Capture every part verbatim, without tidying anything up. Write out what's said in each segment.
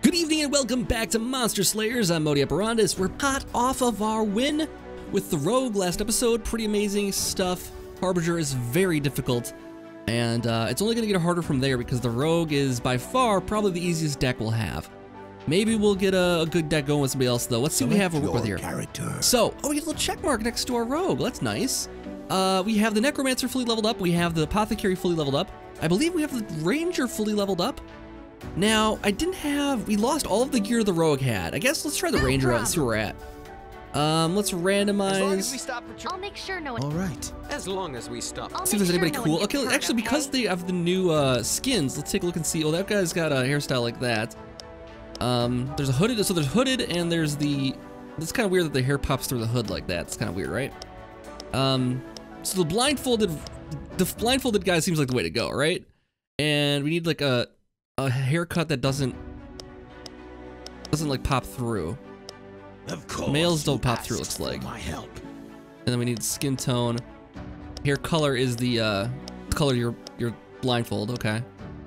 Good evening and welcome back to Monster Slayers. I'm Modi Operandus. We're hot off of our win with the Rogue last episode. Pretty amazing stuff. Harbinger is very difficult, and uh, it's only going to get harder from there because the Rogue is by far probably the easiest deck we'll have. Maybe we'll get a, a good deck going with somebody else though. Let's see what we have to work with here. Character. So, oh, we get a little check mark next to our Rogue. That's nice. Uh, we have the Necromancer fully leveled up. We have the Apothecary fully leveled up. I believe we have the Ranger fully leveled up. Now, I didn't have, we lost all of the gear the Rogue had. I guess let's try the Ranger out and see where we're at. Um, let's randomize. As long as we stop for I'll make sure no one. All right. As long as we stop. I'll see if there's anybody sure cool. No okay, actually, okay? Because they have the new uh, skins, let's take a look and see. Oh, that guy's got a hairstyle like that. Um, there's a hooded, so there's hooded, and there's the. It's kind of weird that the hair pops through the hood like that. It's kind of weird, right? Um, so the blindfolded, the blindfolded guy seems like the way to go, right? And we need like a. a haircut that doesn't doesn't like pop through. Of course, males don't pop through, looks like. My help. And then we need skin tone. Hair color is the uh, color of your your blindfold. Okay.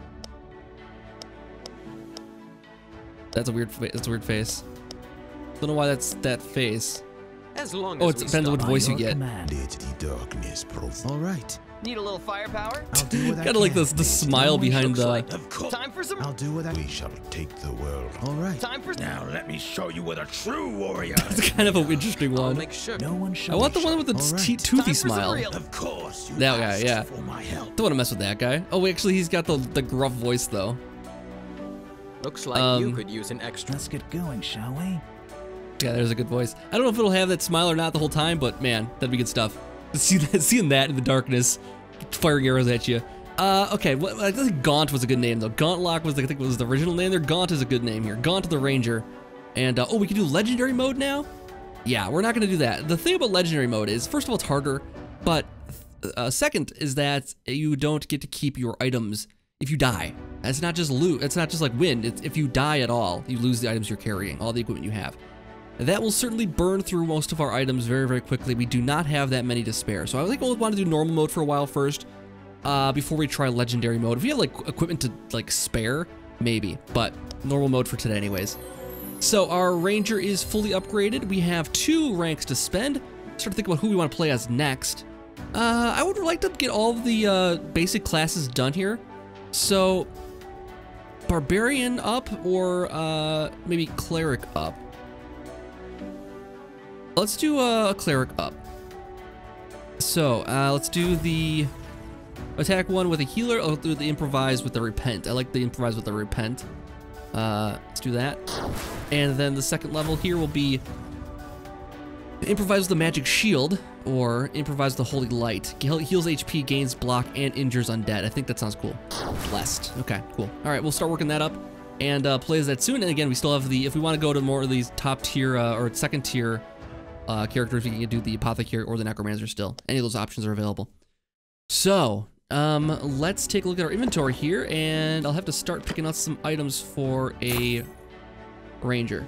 That's a weird. That's a weird face. Don't know why that's that face. As long as oh, it depends on what voice you get. Darkness, all right. Need a little firepower? I'll do what I Kinda like this the smile behind the like. Time for some I'll do what I We shall take the world. All right. Time for now let me show you what a true warrior. It's kind of an interesting one. I'll make sure. No one I want the one with the right. toothy smile. Of course. You that guy, yeah. For my help. Don't want to mess with that guy. Oh, actually he's got the the gruff voice though. Looks like um, you could use an extra. Let's get going, shall we? Yeah, there's a good voice. I don't know if it'll have that smile or not the whole time, but man, that'd be good stuff. See that, seeing that in the darkness, firing arrows at you. Uh, okay, well, I think Gaunt was a good name though. Gauntlock was, I think, was the original name there. Gaunt is a good name here. Gaunt the Ranger, and uh, oh, we can do legendary mode now. Yeah, we're not gonna do that. The thing about legendary mode is, first of all, it's harder, but uh, second is that you don't get to keep your items if you die. It's not just loot. It's not just like win. It's if you die at all, you lose the items you're carrying, all the equipment you have. That will certainly burn through most of our items very, very quickly. We do not have that many to spare. So I think we'll want to do normal mode for a while first, uh, before we try legendary mode. If we have like equipment to like spare, maybe, but normal mode for today anyways. So our Ranger is fully upgraded. We have two ranks to spend. Start to think about who we want to play as next. Uh, I would like to get all of the uh, basic classes done here. So Barbarian up or uh, maybe Cleric up. Let's do a Cleric up. So, uh, let's do the attack one with a healer. I'll do the improvise with the repent. I like the improvise with the repent. Uh, let's do that. And then the second level here will be improvise with the magic shield or improvise with the holy light. Heals H P, gains block, and injures undead. I think that sounds cool. Blessed. Okay, cool. All right, we'll start working that up and uh, play that soon. And again, we still have the, if we want to go to more of these top tier uh, or second tier Uh, characters, we can do the Apothecary or the Necromancer still. Any of those options are available. So, um, let's take a look at our inventory here, and I'll have to start picking out some items for a Ranger.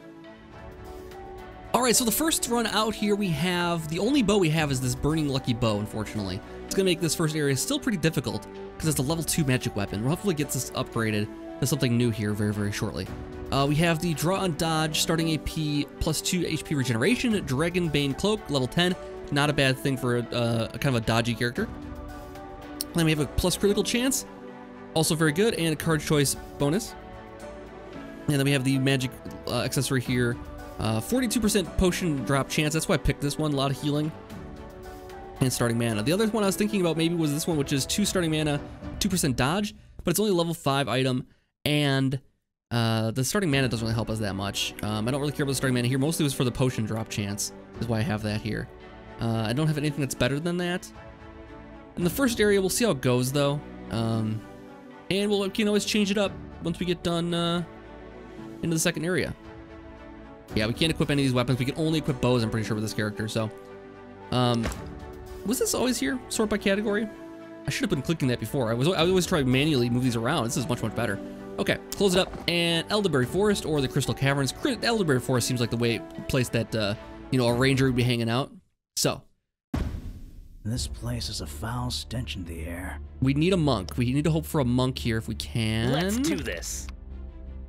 Alright, so the first run out here we have, the only bow we have is this Burning Lucky Bow, unfortunately. It's going to make this first area still pretty difficult, because it's a level two magic weapon. We'll hopefully get this upgraded to something new here very, very shortly. Uh, we have the Draw on Dodge, starting A P, plus two H P regeneration, Dragon Bane Cloak, level ten. Not a bad thing for a, uh, a kind of a dodgy character. Then we have a plus critical chance, also very good, and a card choice bonus. And then we have the magic uh, accessory here, forty-two percent potion drop chance. That's why I picked this one, a lot of healing. And starting mana. The other one I was thinking about maybe was this one, which is two starting mana, two percent dodge, but it's only a level five item, and Uh, the starting mana doesn't really help us that much. Um, I don't really care about the starting mana here. Mostly it was for the potion drop chance, is why I have that here. Uh, I don't have anything that's better than that. In the first area, we'll see how it goes, though. Um, and we'll can always change it up once we get done uh, into the second area. Yeah, we can't equip any of these weapons. We can only equip bows, I'm pretty sure, with this character. So, um, was this always here? Sort by category? I should have been clicking that before. I was I always try to manually move these around. This is much, much better. Okay, close it up, and Elderberry Forest or the Crystal Caverns. Elderberry Forest seems like the way place that, uh, you know, a ranger would be hanging out. So. This place is a foul stench in the air. We need a monk. We need to hope for a monk here if we can. Let's do this.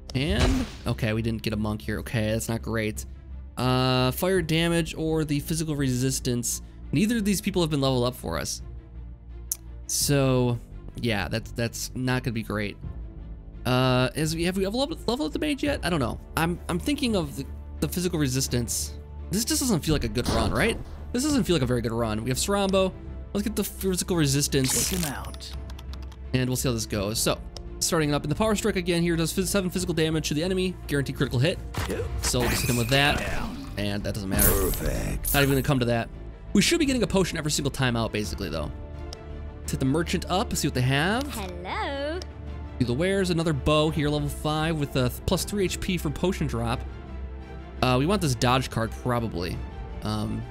And, okay, we didn't get a monk here. Okay, that's not great. Uh, fire damage or the physical resistance. Neither of these people have been leveled up for us. So, yeah, that's that's not gonna be great. Uh, is we have we leveled up, leveled up the mage yet? I don't know. I'm I'm thinking of the, the physical resistance. This just doesn't feel like a good run, right? This doesn't feel like a very good run. We have Sarambo. Let's get the physical resistance. Take him out. And we'll see how this goes. So, starting up in the power strike again here, does seven physical damage to the enemy, guaranteed critical hit. So we'll just hit him with that, and that doesn't matter. Perfect. Not even gonna come to that. We should be getting a potion every single time out, basically, though. Let's hit the merchant up, see what they have. Hello. Do the wares, another bow here, level five with a plus three H P for potion drop. Uh, we want this dodge card probably. Um,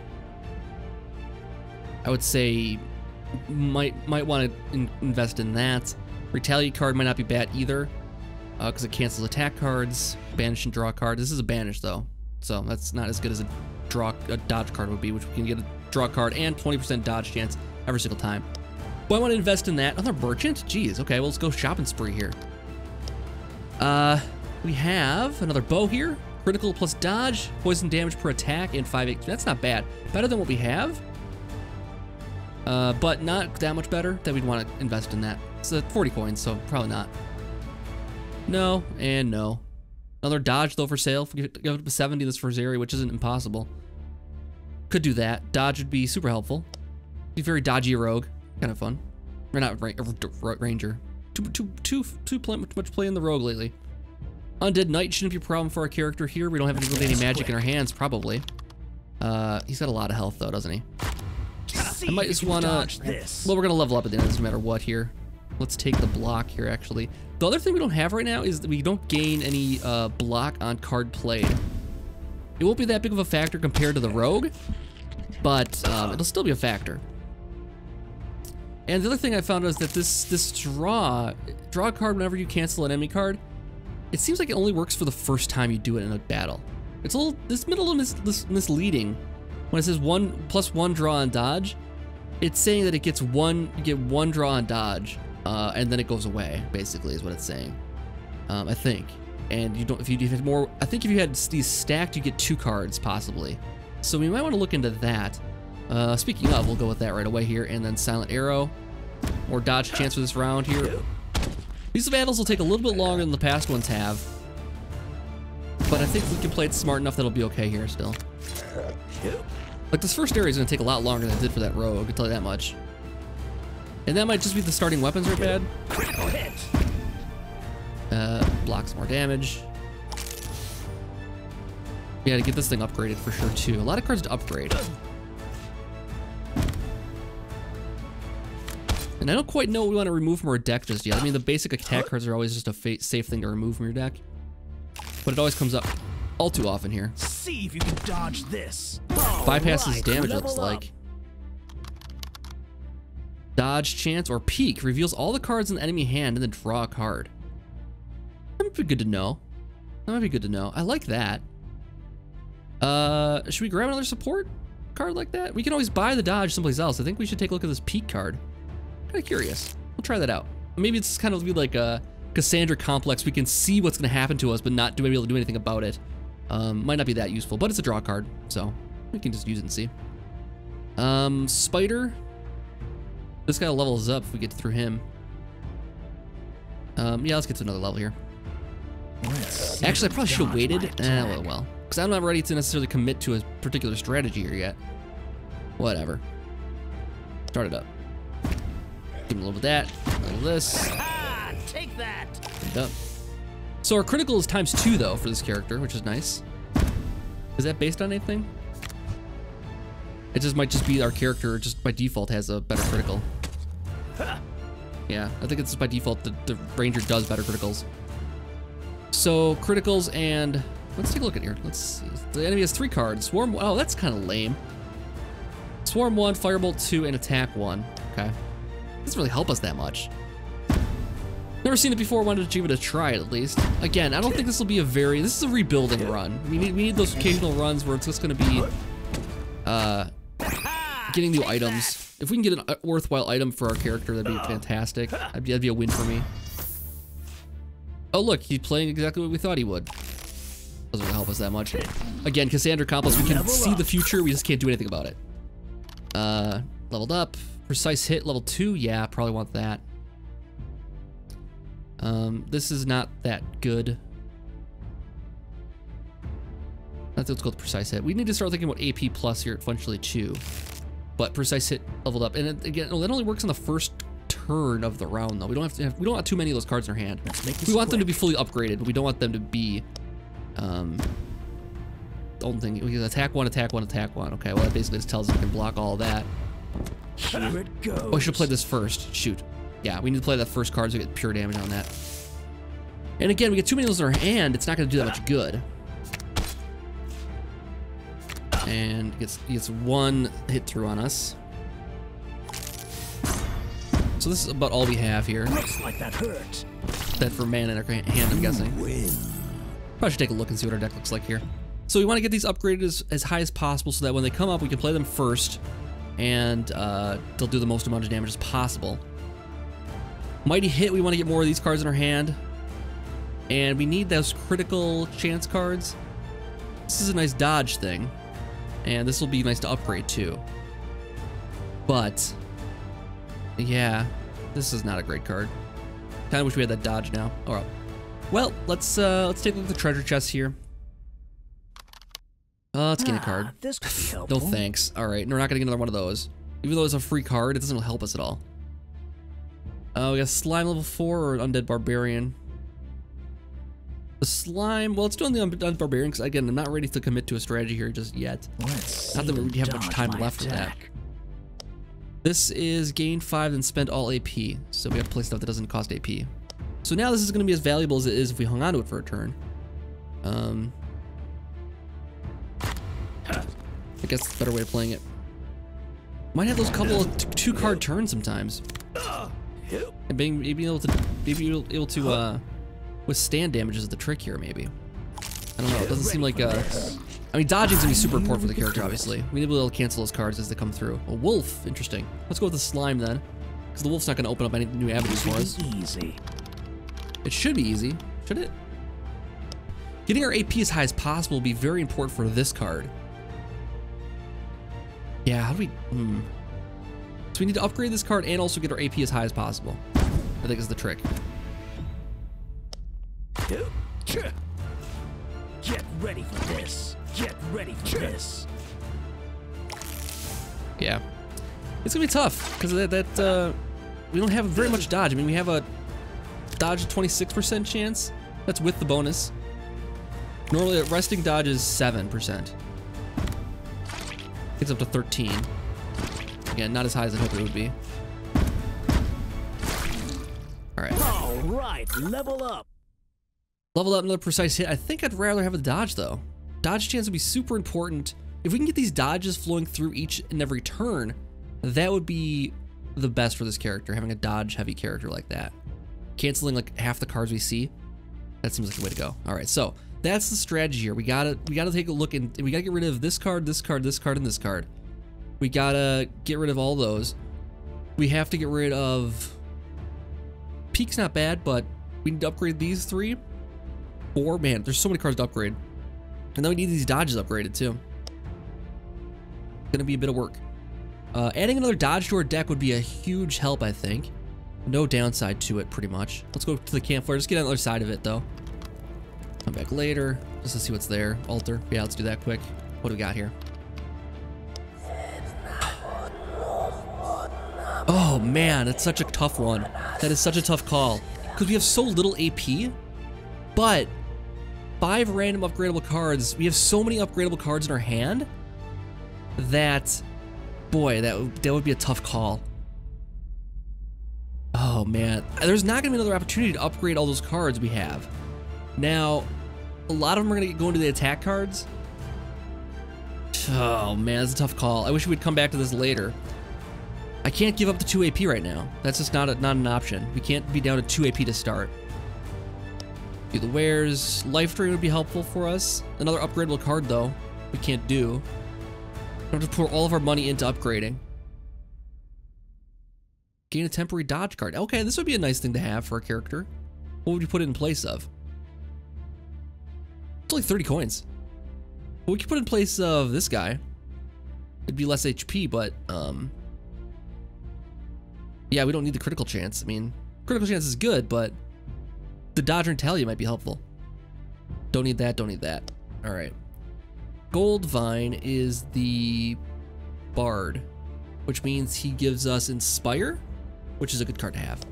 I would say might might want to in invest in that. Retaliate card might not be bad either, because uh, it cancels attack cards. Banish and draw a card. This is a banish though, so that's not as good as a draw a dodge card would be, which we can get a draw card and twenty percent dodge chance every single time. But I want to invest in that. Another merchant? Jeez, okay, well, let's go shopping spree here. Uh, we have another bow here. Critical plus dodge, poison damage per attack, and five H P. That's not bad. Better than what we have. Uh, but not that much better that we'd want to invest in that. It's uh, forty coins, so probably not. No, and no. Another dodge, though, for sale. Give it up to seventy this for Zeri, which isn't impossible. Could do that. Dodge would be super helpful. Be very dodgy rogue. Kind of fun. Or not ra ranger. Too, too, too, too play, much play in the rogue lately. Undead Knight shouldn't be a problem for our character here. We don't have any, really any magic in our hands, probably. Uh, he's got a lot of health, though, doesn't he? I might just want to... Well, we're going to level up at the end, no matter what here. Let's take the block here, actually. The other thing we don't have right now is that we don't gain any uh, block on card played. It won't be that big of a factor compared to the rogue, but um, it'll still be a factor. And the other thing I found is that this this draw, draw a card whenever you cancel an enemy card, it seems like it only works for the first time you do it in a battle. It's a little, this middle mis mis misleading. When it says one plus one draw on dodge, it's saying that it gets one, you get one draw on dodge, uh, and then it goes away, basically, is what it's saying. Um, I think. And you don't, if you had more, I think if you had these stacked, you get two cards, possibly. So we might want to look into that. Uh, speaking of, we'll go with that right away here, and then Silent Arrow. More dodge chance for this round here. These battles will take a little bit longer than the past ones have. But I think we can play it smart enough that it'll be okay here still. Like, this first area is going to take a lot longer than it did for that rogue, I can tell you that much. And that might just be the starting weapons are bad. Uh, blocks more damage. Yeah, to get this thing upgraded for sure, too. A lot of cards to upgrade. And I don't quite know what we want to remove from our deck just yet. I mean, the basic attack cards are always just a fa safe thing to remove from your deck. But it always comes up all too often here. See if you can dodge this. Bypasses right, damage, looks like. Dodge chance or peek reveals all the cards in the enemy hand and then draw a card. That might be good to know. That might be good to know. I like that. Uh, should we grab another support card like that? We can always buy the dodge someplace else. I think we should take a look at this peek card. Kind of curious. We'll try that out. Maybe it's kind of be like a Cassandra complex. We can see what's going to happen to us, but not do able to do anything about it. Um, might not be that useful, but it's a draw card, so we can just use it and see. Um, Spider. This guy levels up if we get through him. Um, yeah, let's get to another level here. Actually, I probably should have waited. Eh, well, well, because I'm not ready to necessarily commit to a particular strategy here yet. Whatever. Start it up. Give him a little of that, a little of this. Ah, take that. Up. So our critical is times two though for this character, which is nice. Is that based on anything? It just might just be our character just by default has a better critical. Yeah, I think it's just by default the, the ranger does better criticals. So criticals and let's take a look at here. Let's see. The enemy has three cards. Swarm. Oh, that's kind of lame. Swarm one, Firebolt two, and Attack one. Okay. Doesn't really help us that much. Never seen it before, wanted to give it a try at least. Again, I don't think this will be a very, this is a rebuilding run. We need, we need those occasional runs where it's just gonna be uh, getting new items. If we can get a worthwhile item for our character, that'd be fantastic. That'd be, that'd be a win for me. Oh, look, he's playing exactly what we thought he would. Doesn't really help us that much. Again, Cassandra Complex, we can see the future, we just can't do anything about it. Uh, leveled up. Precise hit, level two. Yeah, probably want that. Um, this is not that good. I think let's go with precise hit. We need to start thinking about A P plus here at Functionally Chew. But precise hit leveled up, and it, again, that only works on the first turn of the round, though. We don't have to have, we don't have too many of those cards in our hand. We want them to be fully upgraded, but we don't want them to be. Um, the only thing we can attack one, attack one, attack one. Okay, well that basically just tells us we can block all of that. Here it goes. Oh, I should have played this first. Shoot. Yeah, we need to play that first card so we get pure damage on that. And again, we get too many of those in our hand, it's not going to do that much good. And gets gets one hit through on us. So this is about all we have here. Looks like that hurt. That for mana in our hand, I'm guessing. Probably should take a look and see what our deck looks like here. So we want to get these upgraded as, as high as possible so that when they come up, we can play them first, and uh, they'll do the most amount of damage as possible. Mighty Hit, we want to get more of these cards in our hand, and we need those critical chance cards. This is a nice dodge thing, and this will be nice to upgrade too. But yeah, this is not a great card. Kind of wish we had that dodge now. All right. Well, let's uh, let's take a look at the treasure chest here. Uh, let's gain a card. Ah, this could be helpful. No thanks. All right, we're not gonna get another one of those. Even though it's a free card, it doesn't really help us at all. Uh, we got slime level four or undead barbarian. The slime. Well, let's do on the undead barbarian because again, I'm not ready to commit to a strategy here just yet. Let's not that we have much time left with that. This is gain five and spend all A P, so we have to play stuff that doesn't cost A P. So now this is going to be as valuable as it is if we hung on to it for a turn. Um, I guess that's a better way of playing it. Might have those couple of two card turns sometimes. And being maybe able to maybe able to uh, withstand damage is the trick here. Maybe I don't know. It doesn't seem like uh, I mean dodging's gonna be super important for the character. Obviously, we need to be able to cancel those cards as they come through. A wolf, interesting. Let's go with the slime then, because the wolf's not gonna open up any new avenues for us. Easy. It should be easy, should it? Getting our A P as high as possible will be very important for this card. Yeah, how do we, hmm. So we need to upgrade this card and also get our A P as high as possible. I think is the trick. Get ready for this. Get ready for this. Yeah. It's gonna be tough, because that, that uh, we don't have very much dodge. I mean, we have a dodge twenty-six percent chance. That's with the bonus. Normally, resting dodge is seven percent. It's up to thirteen. Again, not as high as I hoped it would be. All right. All right, level up. Level up, another precise hit. I think I'd rather have a dodge though. Dodge chance would be super important. If we can get these dodges flowing through each and every turn, that would be the best for this character, having a dodge heavy character like that. Canceling like half the cards we see, that seems like the way to go. All right, so that's the strategy here. We gotta we gotta take a look and we gotta get rid of this card, this card, this card, and this card. We gotta get rid of all those. We have to get rid of Peak's not bad, but we need to upgrade these three. Four, man, there's so many cards to upgrade. And then we need these dodges upgraded too. Gonna be a bit of work. Uh, adding another dodge to our deck would be a huge help, I think. No downside to it, pretty much. Let's go to the campfire. Just get on the other side of it, though. Come back later, just to see what's there. Altar. Yeah, let's do that quick. What do we got here? Oh, man, that's such a tough one. That is such a tough call. Because we have so little A P, but five random upgradable cards. We have so many upgradable cards in our hand that, boy, that would, that would be a tough call. Oh man, there's not gonna be another opportunity to upgrade all those cards we have. Now, a lot of them are gonna go into the attack cards. Oh man, that's a tough call. I wish we'd come back to this later. I can't give up the two A P right now. That's just not a, not an option. We can't be down to two A P to start. Do the wares. Life Drain would be helpful for us. Another upgradable card though, we can't do. We have to pour all of our money into upgrading. Gain a temporary dodge card. Okay, this would be a nice thing to have for a character. What would you put it in place of? It's only thirty coins. Well, we could put it in place of this guy. It'd be less H P, but um, yeah, we don't need the critical chance. I mean, critical chance is good, but the dodge and tally might be helpful. Don't need that, don't need that. All right. Gold Vine is the Bard, which means he gives us Inspire, which is a good card to have.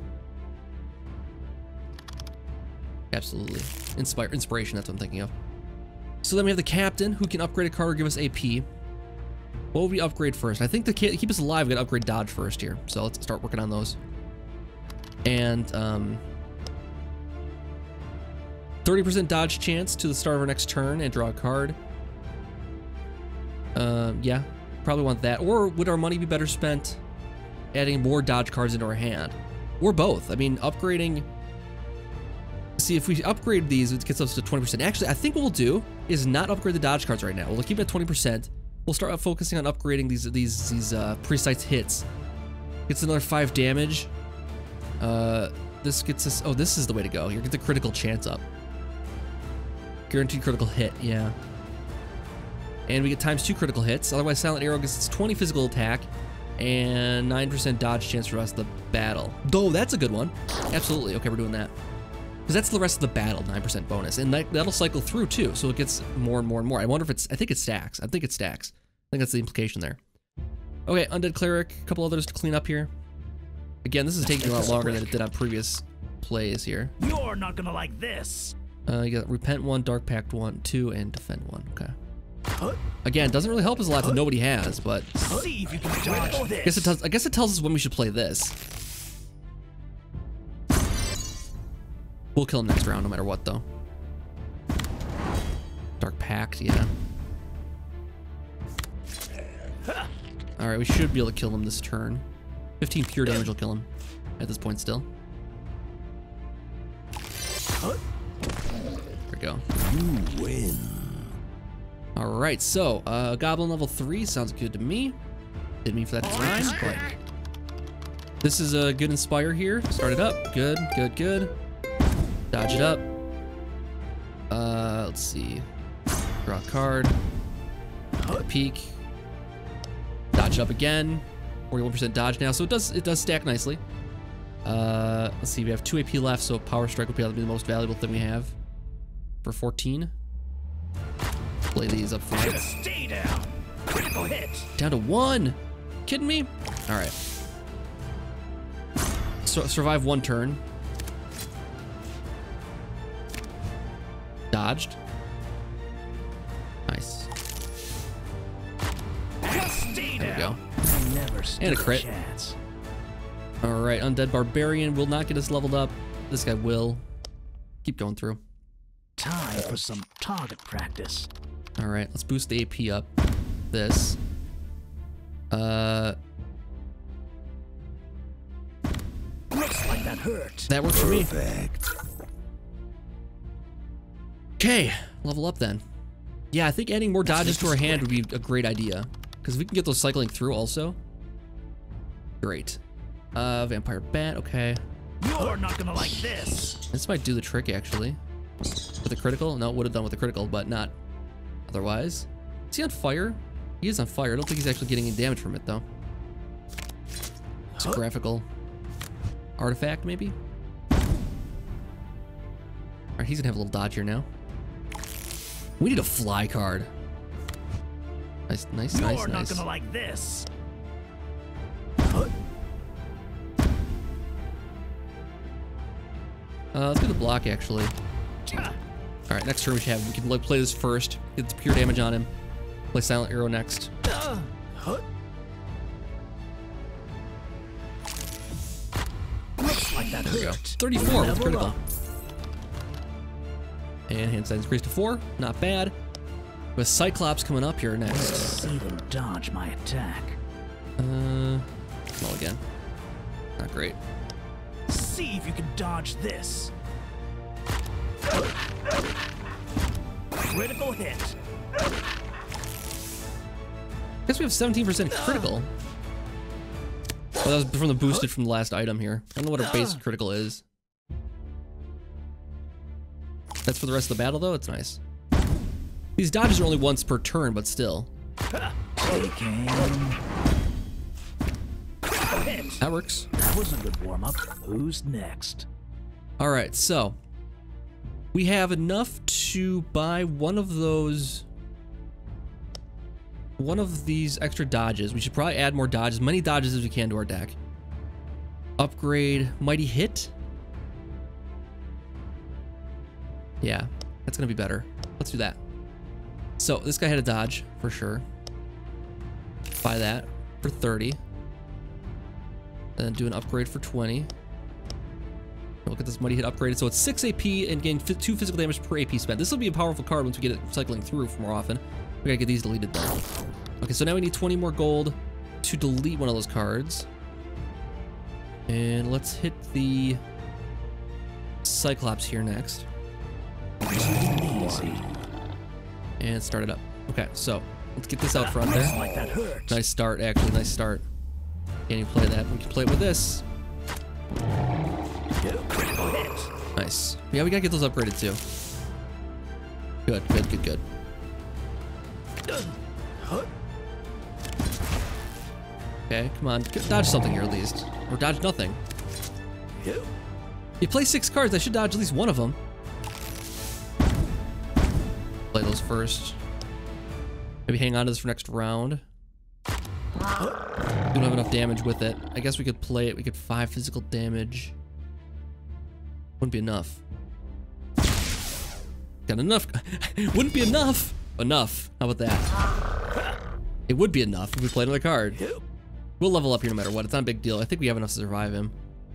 Absolutely. Inspire, Inspiration, that's what I'm thinking of. So then we have the Captain, who can upgrade a card or give us A P. What would we upgrade first? I think to keep us alive, we gotta upgrade Dodge first here. So let's start working on those. And um, thirty percent dodge chance to the start of our next turn and draw a card. Uh, yeah, probably want that. Or would our money be better spent adding more dodge cards into our hand? Or both. I mean, upgrading... See, if we upgrade these, it gets us to twenty percent. Actually, I think what we'll do is not upgrade the dodge cards right now. We'll keep it at twenty percent. We'll start focusing on upgrading these these these uh, precise hits. Gets another five damage. Uh, this gets us... Oh, this is the way to go. Here, get the critical chance up. Guaranteed critical hit, yeah. And we get times two critical hits. Otherwise, Silent Arrow gets its twenty physical attack and nine percent dodge chance for the rest of the battle. Though, that's a good one. Absolutely. Okay, we're doing that. Because that's the rest of the battle, nine percent bonus. And that, that'll cycle through, too. So it gets more and more and more. I wonder if it's... I think it stacks. I think it stacks. I think that's the implication there. Okay, Undead Cleric. A couple others to clean up here. Again, this is taking a lot longer than it did on previous plays here. You're not gonna like this. Uh, you got Repent one, Dark Pact one, two, and Defend one. Okay. Again, doesn't really help us a lot to know what he has, but see if you can dodge this. I guess it tells. I guess it tells us when we should play this. We'll kill him next round, no matter what, though. Dark Pact, yeah. All right, we should be able to kill him this turn. fifteen pure damage will kill him at this point still. There we go. You win. All right, so uh, Goblin level three sounds good to me. Didn't mean for that to rhyme, but this is a good Inspire here. Start it up. Good, good, good. Dodge it up. Uh, let's see. Draw a card. Take a peek. Dodge it up again. forty-one percent dodge now, so it does it does stack nicely. Uh, let's see, we have two A P left, so Power Strike would probably be the most valuable thing we have for fourteen. Play these up front. Stay down. Critical hit. Down to one. Kidding me? All right. So survive one turn. Dodged. Nice. Stay there we go. Never and a crit. Chance. All right, Undead Barbarian will not get us leveled up. This guy will. Keep going through. Time for some target practice. All right, let's boost the A P up. This. Uh. Looks like that hurt. That works for me. Perfect. Okay, level up then. Yeah, I think adding more dodges to our hand would be a great idea. Because if we can get those cycling through also. Great. Uh, Vampire Bat, okay. You're not gonna like this. This might do the trick, actually. With a critical? No, it would have done with a critical, but not otherwise. Is he on fire? He is on fire. I don't think he's actually getting any damage from it, though. It's a graphical artifact, maybe? Alright, he's gonna have a little dodge here now. We need a fly card. Nice, nice, You're nice, not nice. gonna like this. Uh, let's do the block, actually. Alright, next turn we should have, we can play this first. Get the pure damage on him. Play Silent Arrow next. Looks like that There we go. hurt. thirty-four with Level critical. up. And hand size increased to four. Not bad. With Cyclops coming up here next. See them dodge my attack. Uh, well again. Not great. See if you can dodge this. Critical hit. Guess we have seventeen percent critical. Well, that was from the boosted from the last item here. I don't know what our base critical is. That's for the rest of the battle, though. It's nice. These dodges are only once per turn, but still. That works. That was a good warm-up. Who's next? All right, so we have enough to buy one of those, one of these extra dodges. We should probably add more dodges, many dodges as we can to our deck. Upgrade Mighty Hit. Yeah, that's gonna be better. Let's do that. So this guy had a dodge for sure. Buy that for thirty. Then do an upgrade for twenty. Look at this Mighty Hit upgraded. So it's six A P and gain two physical damage per A P spent. This will be a powerful card once we get it cycling through more often. We gotta get these deleted though. Okay, so now we need twenty more gold to delete one of those cards. And let's hit the Cyclops here next. Easy. And start it up. Okay, so let's get this out front there. Like that hurts. Nice start, actually. Nice start. Can't even play that. We can play it with this. Nice. Yeah, we gotta get those upgraded too. Good, good, good, good. Okay, come on. Dodge something here at least. Or dodge nothing. You play six cards, I should dodge at least one of them. Play those first. Maybe hang on to this for next round. Don't have enough damage with it. I guess we could play it. We get five physical damage. Wouldn't be enough. Got enough. Wouldn't be enough. Enough. How about that? It would be enough if we played another card. We'll level up here no matter what. It's not a big deal. I think we have enough to survive him.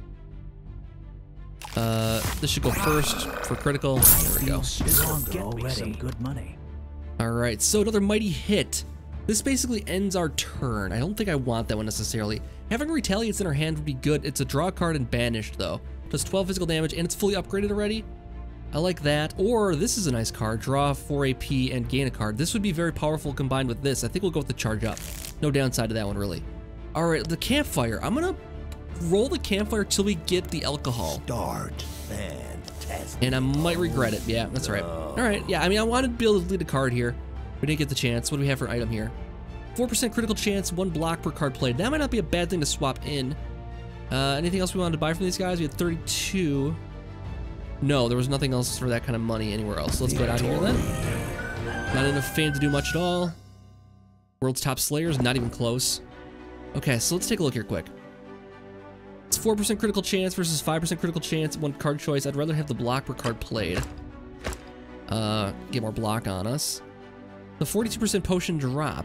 Uh, this should go first for critical. There we go. Already good money. All right. So another Mighty Hit. This basically ends our turn. I don't think I want that one necessarily. Having Retaliates in our hand would be good. It's a draw card and banished though. Does twelve physical damage and it's fully upgraded already. I like that. Or this is a nice card. Draw four A P and gain a card. This would be very powerful combined with this. I think we'll go with the charge up. No downside to that one really. All right, the campfire. I'm gonna roll the campfire till we get the alcohol. Start. Fantastic. And I might regret it. Yeah, that's all right. All right, yeah, I mean, I wanted to be able to lead a card here. We didn't get the chance. What do we have for an item here? four percent critical chance, one block per card played. That might not be a bad thing to swap in. Uh, anything else we wanted to buy from these guys? We had thirty-two. No, there was nothing else for that kind of money anywhere else. So let's go down here then. Not enough fame to do much at all. World's top slayers, not even close. Okay, so let's take a look here quick. It's four percent critical chance versus five percent critical chance, one card choice. I'd rather have the block per card played. Uh, get more block on us. The forty-two percent potion drop.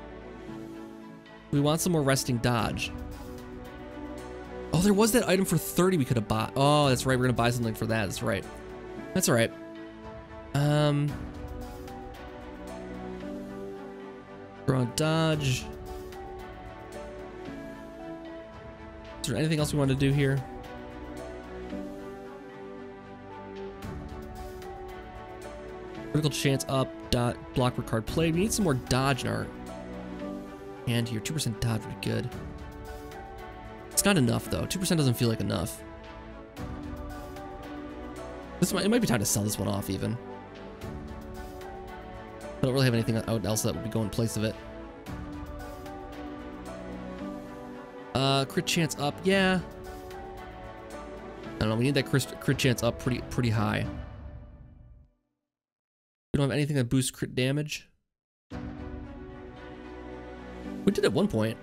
We want some more resting dodge. Oh, there was that item for thirty we could have bought. Oh, that's right. We're gonna buy something for that. That's right. That's all right. Um, draw dodge. Is there anything else we want to do here? Critical chance up. Dot block per card played. We need some more dodge in our hand here. two percent dodge would be good. It's not enough though. two percent doesn't feel like enough. This might, it might be time to sell this one off even. I don't really have anything else that would be going in place of it. Uh, crit chance up, yeah. I don't know. We need that crit, crit chance up pretty pretty high. We don't have anything that boosts crit damage. We did at one point.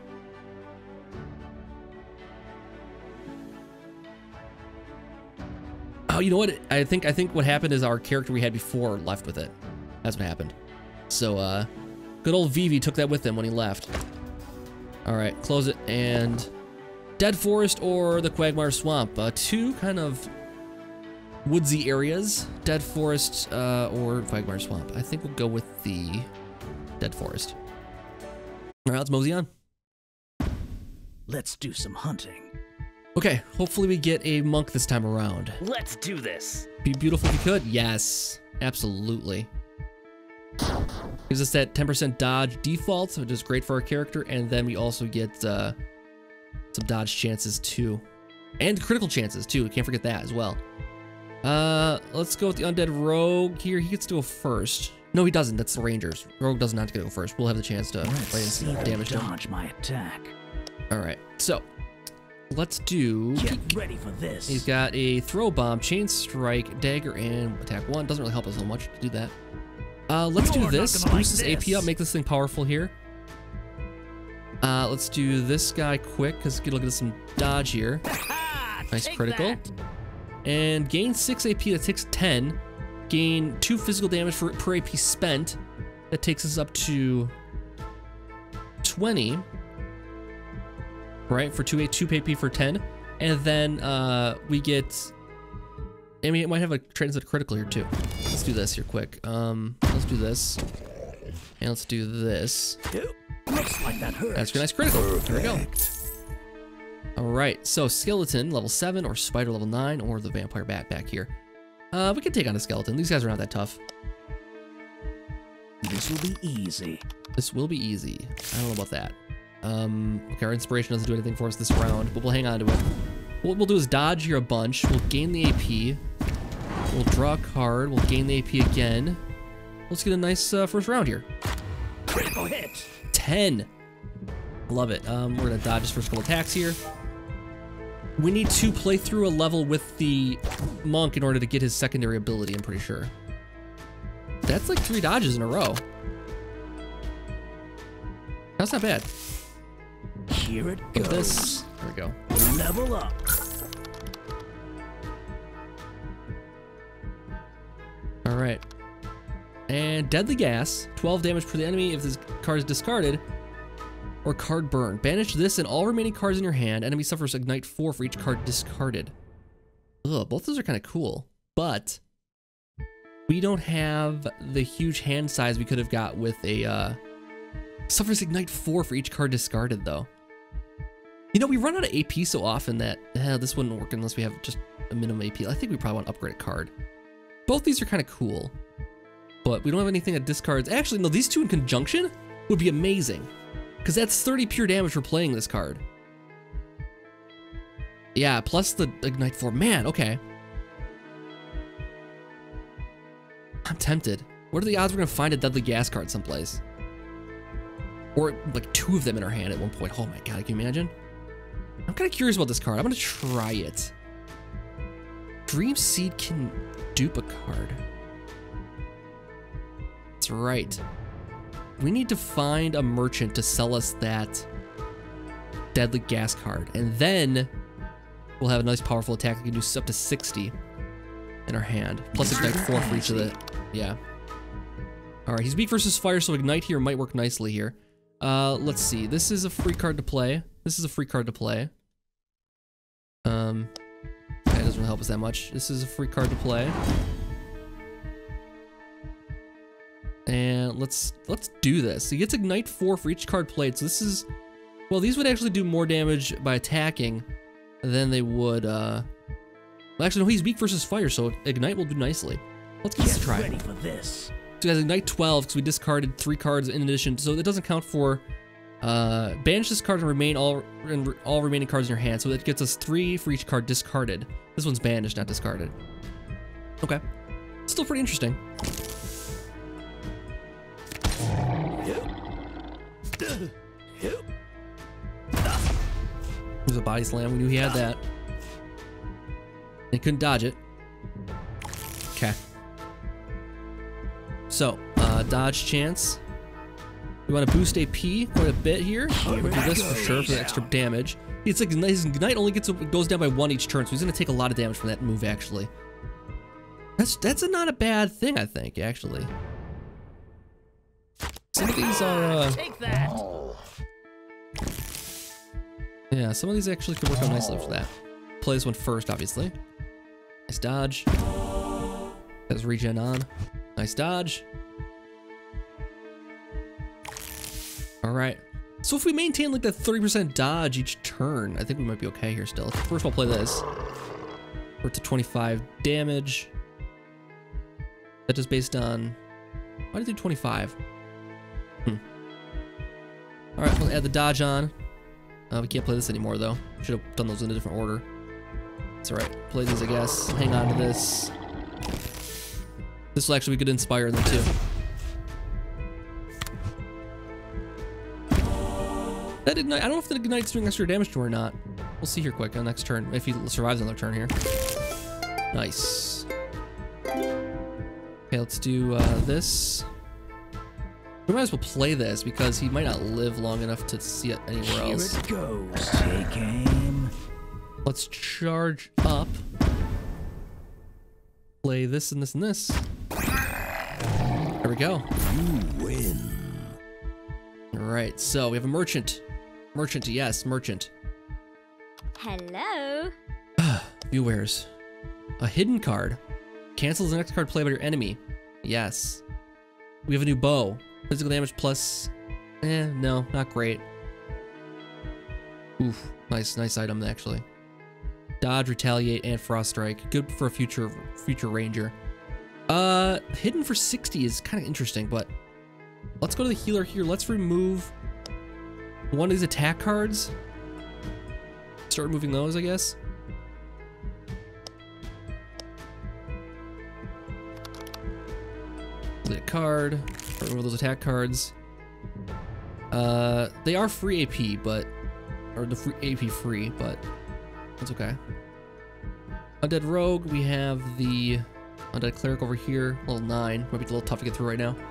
Oh, you know what? I think I think what happened is our character we had before left with it. That's what happened. So, uh, good old Vivi took that with him when he left. All right, close it and Dead Forest or the Quagmire Swamp. Uh, two kind of woodsy areas. Dead Forest uh, or Quagmire Swamp. I think we'll go with the Dead Forest. All right, let's mosey on. Let's do some hunting. Okay, hopefully we get a monk this time around. Let's do this. Be beautiful if we could. Yes, absolutely. Gives us that ten percent dodge default, which is great for our character, and then we also get uh, some dodge chances too. And critical chances too, can't forget that as well. Uh, let's go with the undead rogue here. He gets to go first. No, he doesn't. That's the rangers. Rogue does not get to go first. We'll have the chance to play and see damage him. Dodge my attack. All right, so let's do. Get ready for this. He's got a throw bomb, chain strike, dagger, and attack one. Doesn't really help us so much to do that. Uh, let's You're do this. Boost his A P up, make this thing powerful here. Uh, let's do this guy quick because get a look at some dodge here. Nice critical. That. And gain six A P. That takes ten. Gain two physical damage for per A P spent. That takes us up to twenty. Right, for two, two A P for ten. And then uh, we get... I mean, it might have a transit critical here too. Let's do this here quick. Um, let's do this. And let's do this. Looks like that hurts. That's a nice critical. There we go. All right, so skeleton level seven or spider level nine or the vampire bat back here. Uh, we can take on a skeleton. These guys are not that tough. This will be easy. This will be easy. I don't know about that. Um, okay, our inspiration doesn't do anything for us this round, but we'll hang on to it. What we'll do is dodge here a bunch. We'll gain the A P. We'll draw a card. We'll gain the A P again. Let's get a nice uh, first round here. Critical hit. ten. Love it. Um, we're gonna dodge his first couple attacks here. We need to play through a level with the monk in order to get his secondary ability, I'm pretty sure. That's like three dodges in a row. That's not bad. Here it goes. This. There we go. Level up. All right. And deadly gas. twelve damage per the enemy if this card is discarded. Or card burn. Banish this and all remaining cards in your hand. Enemy suffers ignite four for each card discarded. Ugh, both those are kind of cool. But we don't have the huge hand size we could have got with a uh, suffers ignite four for each card discarded though. You know, we run out of A P so often that eh, this wouldn't work unless we have just a minimum A P. I think we probably want to upgrade a card. Both these are kind of cool, but we don't have anything that discards. Actually, no, these two in conjunction would be amazing. Because that's thirty pure damage for playing this card. Yeah, plus the Ignite four. Man, okay. I'm tempted. What are the odds we're going to find a Deadly Gas card someplace? Or like two of them in our hand at one point. Oh my god, can you imagine? I'm kind of curious about this card. I'm going to try it. Dream Seed can dupe a card. That's right. We need to find a merchant to sell us that Deadly Gas card. And then we'll have a nice powerful attack that can do up to sixty in our hand. Plus Ignite four for each of the... Yeah. Alright, he's weak versus fire, so Ignite here might work nicely here. Uh, let's see. This is a free card to play. This is a free card to play. Um, that doesn't really help us that much. This is a free card to play. And let's let's do this. He gets Ignite four for each card played. So this is, well, these would actually do more damage by attacking than they would. Uh, well, actually, no, he's weak versus fire, so Ignite will do nicely. Let's give this a try. Ready for this. So he has Ignite twelve because we discarded three cards in addition, so it doesn't count for. Uh, banish this card and remain all and all remaining cards in your hand. So that gets us three for each card discarded. This one's banished, not discarded. Okay, still pretty interesting. There's a body slam. We knew he had that. He couldn't dodge it. Okay. So, uh, dodge chance. We want to boost A P quite a bit here. We'll do this for sure for the extra damage. It's like his Ignite only gets goes down by one each turn, so he's gonna take a lot of damage from that move. Actually, that's that's a not a bad thing. I think actually. Some of these are. Uh, Take that. Yeah, some of these actually could work out nicely for that. Play this one first, obviously. Nice dodge. Has regen on. Nice dodge. All right. So if we maintain like that thirty percent dodge each turn, I think we might be okay here still. First, I'll play this. We're to twenty-five damage. That is based on. Why did I do twenty-five? Hmm. All right, we'll add the dodge on. Uh, we can't play this anymore though. Should have done those in a different order. It's alright. Play these, I guess. Hang on to this. This will actually be good to inspire them too. That ignite, I don't know if the ignite's doing extra damage to him or not. We'll see here quick on next turn, if he survives another turn here. Nice. Okay, let's do uh, this. We might as well play this because he might not live long enough to see it anywhere else. Here it goes. Take aim. Let's charge up. Play this and this and this. There we go. You win. All right, so we have a merchant. Merchant, yes, merchant. Hello. View wares. A hidden card. Cancels the next card played by your enemy. Yes. We have a new bow. Physical damage plus... Eh, no, not great. Oof, nice, nice item actually. Dodge, retaliate, and frost strike. Good for a future future ranger. Uh, hidden for sixty is kind of interesting, but let's go to the healer here. Let's remove one of these attack cards. Start removing those, I guess. Delete a card. Start remove those attack cards. Uh, they are free A P, but or the free A P free, but that's okay. Undead rogue. We have the undead cleric over here. Level nine. Might be a little tough to get through right now.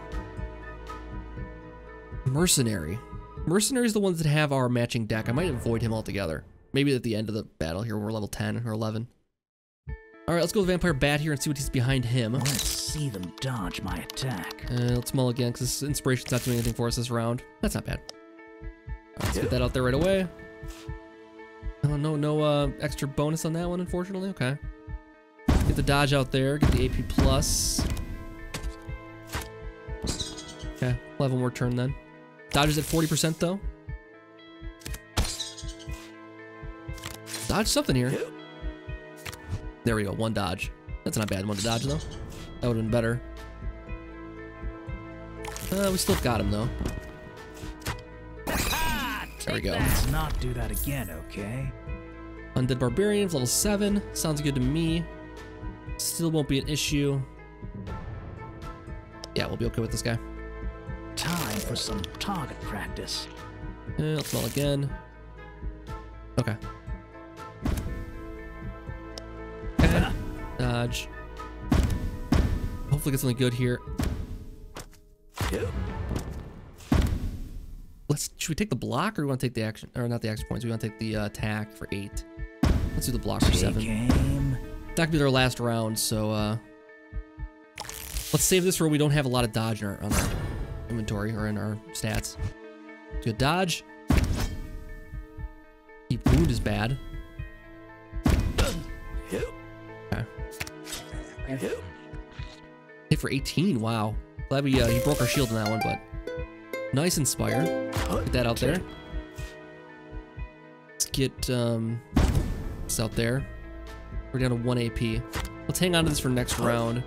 Mercenary. Mercenary is the ones that have our matching deck. I might avoid him altogether. Maybe at the end of the battle here when we're level ten or eleven. All right, let's go with Vampire Bat here and see what he's behind him. Let's see them dodge my attack. Uh, let's mull again because this inspiration's not doing anything for us this round. That's not bad. All right, let's get that out there right away. Oh, no, no uh, extra bonus on that one, unfortunately. Okay. Get the dodge out there. Get the A P plus. Okay, we'll have one more turn then. Dodge is at forty percent though. Dodge something here. There we go, one dodge. That's not a bad one to dodge though. That would have been better. Uh, we still got him though. There we go. Let's not do that again, okay? Undead Barbarians, level seven. Sounds good to me. Still won't be an issue. Yeah, we'll be okay with this guy. Time for some target practice. Uh, let's roll again. Okay. Okay. Dodge. Hopefully get something good here. Let's. Should we take the block, or do we want to take the action? Or not the action points? We want to take the uh, attack for eight. Let's do the block for seven. Game. That could be our last round, so uh, let's save this for when we don't have a lot of dodge in our, on our inventory or in our stats. Good dodge. Keep wound is bad. Okay. Hit for eighteen. Wow. Glad we uh, he broke our shield in that one, but nice inspire. Get that out there. Let's get um this out there. We're down to one A P. Let's hang on to this for next round.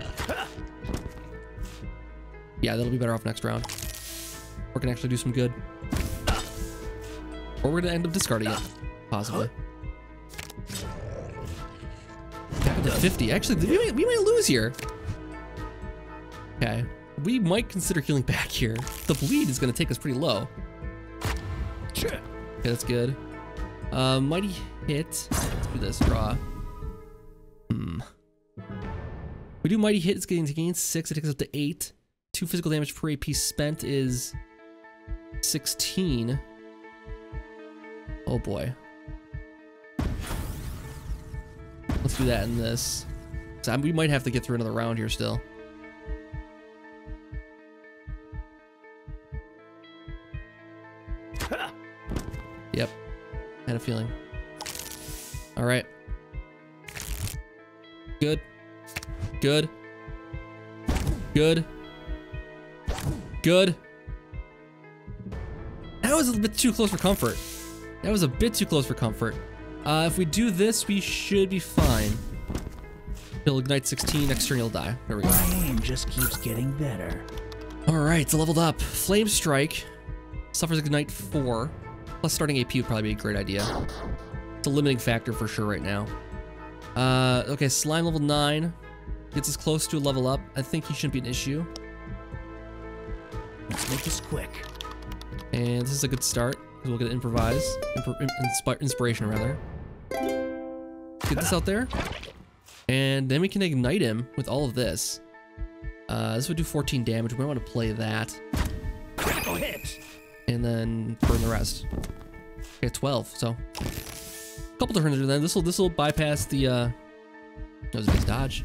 Yeah, that'll be better off next round. We're gonna actually do some good. Or we're gonna end up discarding it, possibly. Back to fifty. Actually, we might, we might lose here. Okay, we might consider healing back here. The bleed is gonna take us pretty low. Okay, that's good. Uh, mighty hit. Let's do this. Draw. Hmm. We do mighty hit. It's getting to gain six. It takes us up to eight. Two physical damage per A P spent is sixteen. Oh boy. Let's do that in this. So we might have to get through another round here still. Yep. Had a feeling. All right. Good. Good. Good. Good. That was a bit too close for comfort. That was a bit too close for comfort. Uh, if we do this, we should be fine. He'll ignite sixteen, next turn he'll die. There we go. My aim just keeps getting better. Alright, so leveled up. Flame Strike. Suffers ignite four. Plus starting A P would probably be a great idea. It's a limiting factor for sure right now. Uh, okay, slime level nine. Gets us close to a level up. I think he shouldn't be an issue. Let's make this quick. And this is a good start, because we'll get to improvise. Impro inspi inspiration, rather. Get this out there. And then we can ignite him with all of this. Uh, this would do fourteen damage. We might want to play that. Critical hit. And then burn the rest. Okay, twelve, so. A couple turns then. This will this will bypass the, uh... That was a big dodge.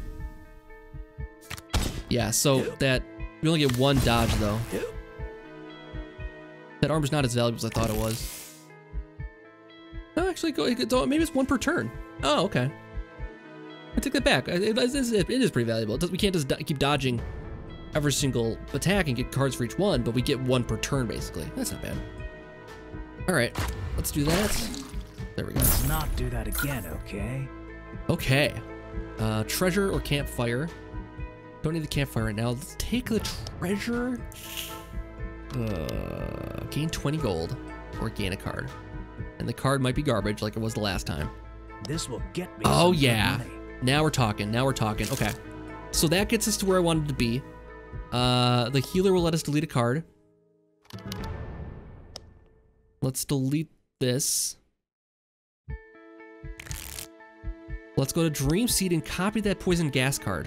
Yeah, so that... We only get one dodge, though. That armor's not as valuable as I thought it was. No, actually, go, maybe it's one per turn. Oh, okay. I take that back. It, it, it is pretty valuable. It does, we can't just do, keep dodging every single attack and get cards for each one, but we get one per turn, basically. That's not bad. All right, let's do that. There we go. Let's not do that again, okay? Okay. Uh, treasure or campfire. Don't need the campfire right now. Let's take the treasure. Uh, gain twenty gold or gain a card. And the card might be garbage like it was the last time. This will get me. Oh, yeah. Now we're talking. Now we're talking. Okay. So that gets us to where I wanted to be. Uh, the healer will let us delete a card. Let's delete this. Let's go to Dream Seed and copy that poison gas card.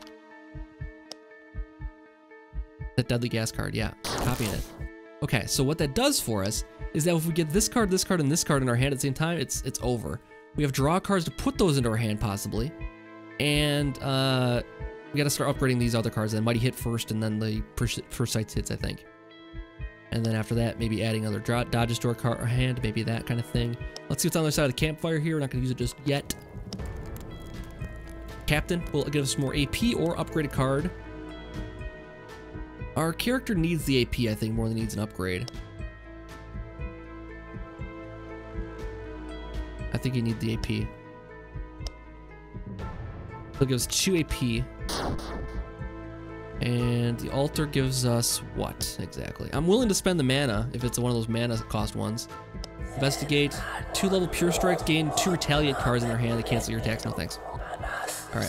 That deadly gas card, yeah. Copying it. Okay, so what that does for us is that if we get this card, this card, and this card in our hand at the same time, it's it's over. We have draw cards to put those into our hand, possibly. And uh, we gotta start upgrading these other cards then. Mighty Hit first, and then the Precise Hits, I think. And then after that, maybe adding other draw dodges to our, car our hand, maybe that kind of thing. Let's see what's on the other side of the campfire here. We're not gonna use it just yet. Captain will give us more A P or upgrade a card. Our character needs the A P, I think, more than needs an upgrade. I think you need the A P. It'll give us two A P. And the altar gives us what, exactly? I'm willing to spend the mana, if it's one of those mana cost ones. Investigate. Two level Pure Strikes, gain two Retaliate cards in their hand to cancel your attacks. No thanks. Alright.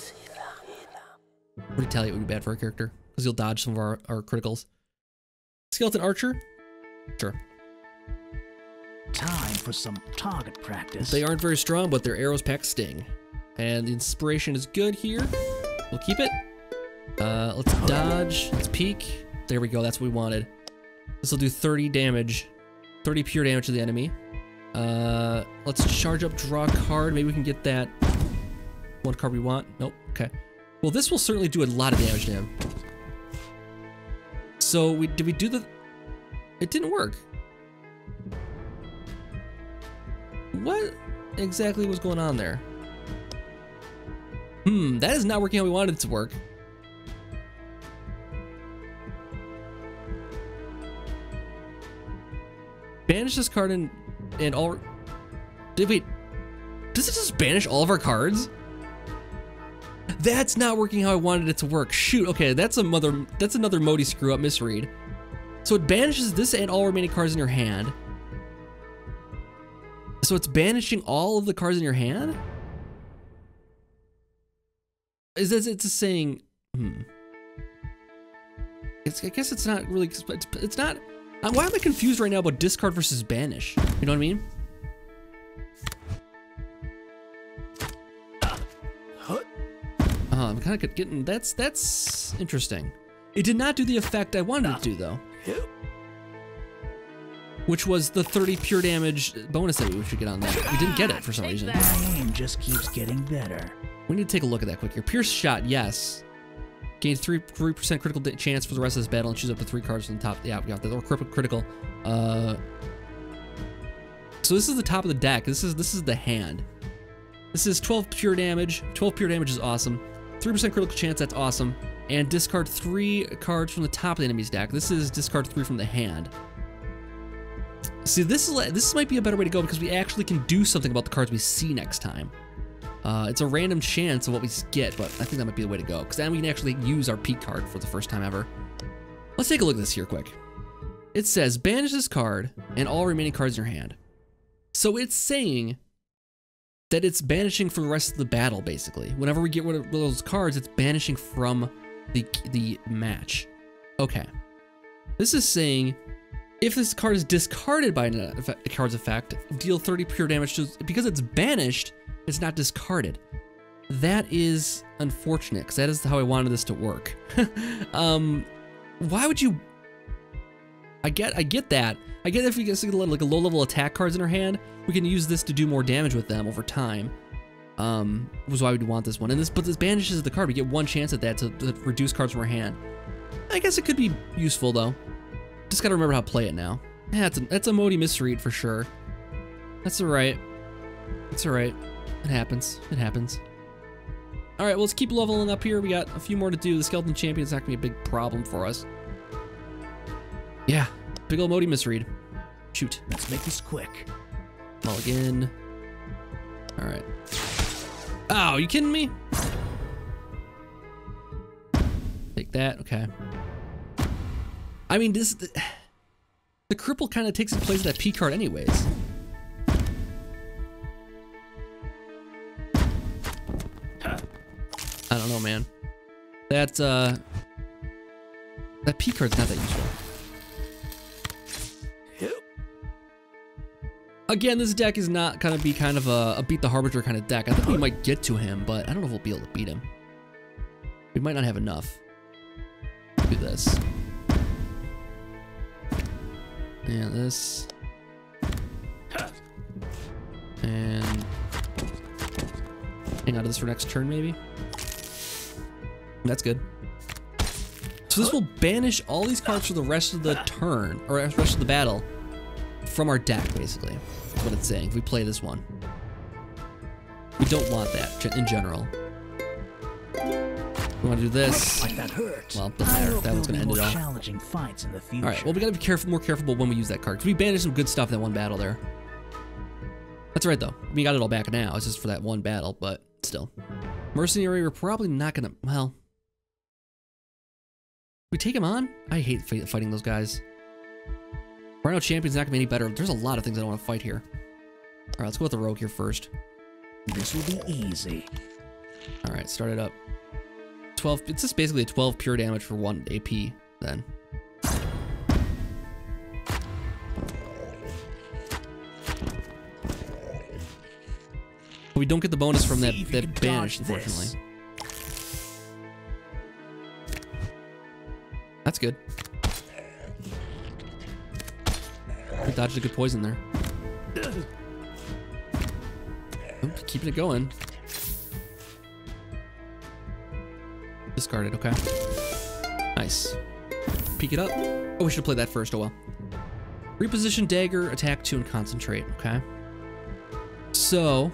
Retaliate would be bad for a character, because he'll dodge some of our, our criticals. Skeleton Archer? Sure. Time for some target practice. They aren't very strong, but their arrows pack sting. And the inspiration is good here. We'll keep it. Uh, let's dodge. Let's peek. There we go. That's what we wanted. This will do thirty damage. thirty pure damage to the enemy. Uh, let's charge up, draw a card. Maybe we can get that one card we want. Nope. Okay. Well, this will certainly do a lot of damage to him. So, we did we do the... It didn't work. What exactly was going on there? Hmm, that is not working how we wanted it to work. Banish this card and, and all... Did, wait, does it just banish all of our cards? That's not working how I wanted it to work. Shoot, okay, that's a mother, that's another Modi screw up misread. So it banishes this and all remaining cards in your hand. So it's banishing all of the cards in your hand? Is this, it's just saying, hmm. It's, I guess it's not really, it's, it's not, why am I confused right now about discard versus banish? You know what I mean? Uh, I'm kind of getting, that's, that's interesting. It did not do the effect I wanted it to do, though. Which was the thirty pure damage bonus that we should get on that. We didn't get it for some reason. My aim just keeps getting better. We need to take a look at that quick here. Pierce shot, yes. Gain three percent critical chance for the rest of this battle and choose up to three cards from the top. Yeah, we got that. Or critical. Uh, so this is the top of the deck. This is this is the hand. This is twelve pure damage. twelve pure damage is awesome. three percent critical chance, that's awesome. And discard three cards from the top of the enemy's deck. This is discard three from the hand. See, this is this might be a better way to go because we actually can do something about the cards we see next time. Uh, it's a random chance of what we get, but I think that might be the way to go because then we can actually use our peak card for the first time ever. Let's take a look at this here quick. It says, banish this card and all remaining cards in your hand. So it's saying that it's banishing for the rest of the battle, basically. Whenever we get rid of those cards, it's banishing from the, the match. Okay. This is saying, if this card is discarded by a card's effect, deal thirty pure damage to, because it's banished, it's not discarded. That is unfortunate, because that is how I wanted this to work. um, why would you... I get I get that. I get if we get like a low-level attack cards in our hand, we can use this to do more damage with them over time. Um, was why we'd want this one. And this, but this banishes the card. We get one chance at that to, to reduce cards from our hand. I guess it could be useful, though. Just gotta remember how to play it now. Yeah, that's a, that's a Modi misread for sure. That's alright. It's alright. It happens. It happens. Alright, well, let's keep leveling up here. We got a few more to do. The Skeleton Champion's not gonna be a big problem for us. Yeah, big old Modi misread. Shoot. Let's make this quick. Mulligan. Alright. Oh, you kidding me? Take that, okay. I mean, this... The, the cripple kind of takes the place of that P card anyways. I don't know, man. That, uh... That P card's not that useful. Again, this deck is not gonna be kind of a, a beat the Harbinger kind of deck. I think we might get to him, but I don't know if we'll be able to beat him. We might not have enough. Do this. And this. And hang on to this for next turn, maybe. That's good. So this will banish all these cards for the rest of the turn, or the rest of the battle, from our deck, basically. That's what it's saying. If we play this one, we don't want that in general. We want to do this. Like that hurts. Well, doesn't matter. That one's gonna end it all. Challenging fights in the future. All right. Well, we gotta be careful, more careful when we use that card, because we banished some good stuff in that one battle there. That's right, though. We got it all back now. It's just for that one battle, but still. Mercenary, we're probably not gonna. Well, we take him on. I hate fighting those guys. Rhino Champion's not gonna be any better. There's a lot of things I don't want to fight here. All right, let's go with the rogue here first. This will be easy. All right, start it up. twelve. It's just basically a twelve pure damage for one A P. Then. We don't get the bonus from that that banish, unfortunately. That's good. We dodged a good poison there. Oh, keeping it going. Discarded, okay. Nice. Peek it up. Oh, we should have played that first, oh well. Reposition dagger, attack two, and concentrate, okay. So...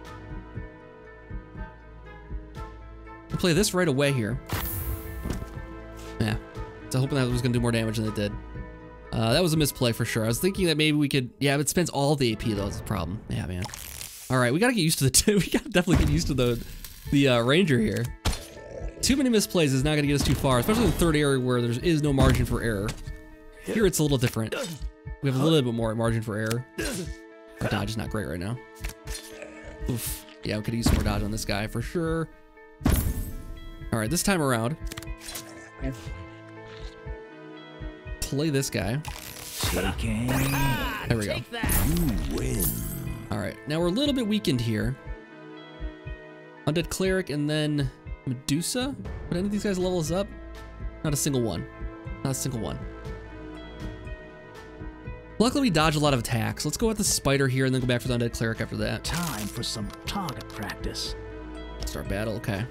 we'll play this right away here. Yeah. So hoping that was gonna do more damage than it did. Uh, that was a misplay for sure. I was thinking that maybe we could... Yeah, but it spends all the A P though, is the problem. Yeah, man. Alright, we gotta get used to the... we gotta definitely get used to the, the uh, ranger here. Too many misplays is not gonna get us too far, especially in the third area where there is no margin for error. Here it's a little different. We have a little bit more margin for error. Our dodge is not great right now. Oof. Yeah, we could use some more dodge on this guy for sure. Alright, this time around... play this guy. There we go. You win. Alright, now we're a little bit weakened here. Undead Cleric and then Medusa? Would any of these guys level us up? Not a single one. Not a single one. Luckily we dodge a lot of attacks. Let's go with the spider here and then go back for the Undead Cleric after that. Time for some target practice. Start battle, okay.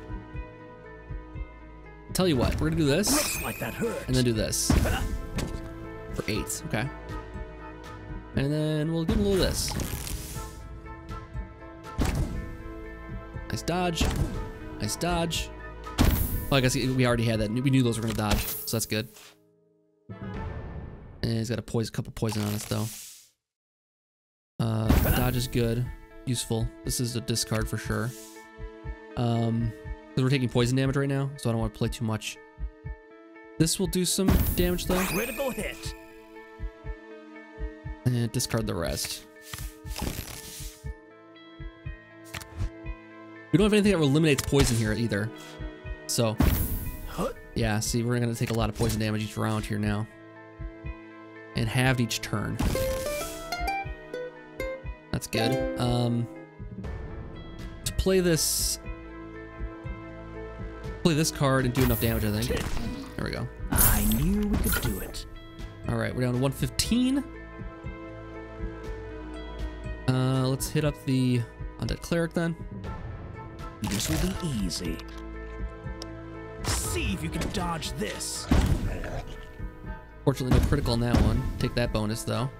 Tell you what, we're gonna do this. Looks like that hurts. And then do this. For eight, okay. And then we'll give him a little of this. Nice dodge. Nice dodge. Well, I guess we already had that. We knew those were gonna dodge, so that's good. And he's got a poison, couple poison on us though. Uh, dodge is good, useful. This is a discard for sure. Um, because we're taking poison damage right now, so I don't want to play too much. This will do some damage though. Critical hit. And discard the rest. We don't have anything that eliminates poison here either. So, yeah, see, we're gonna take a lot of poison damage each round here now. And halved each turn. That's good. Um, to play this... Play this card and do enough damage, I think. There we go. I knew we could do it. Alright, we're down to one fifteen. Uh, let's hit up the undead cleric then. This will be easy. See if you can dodge this. Fortunately, no critical on that one. Take that bonus though.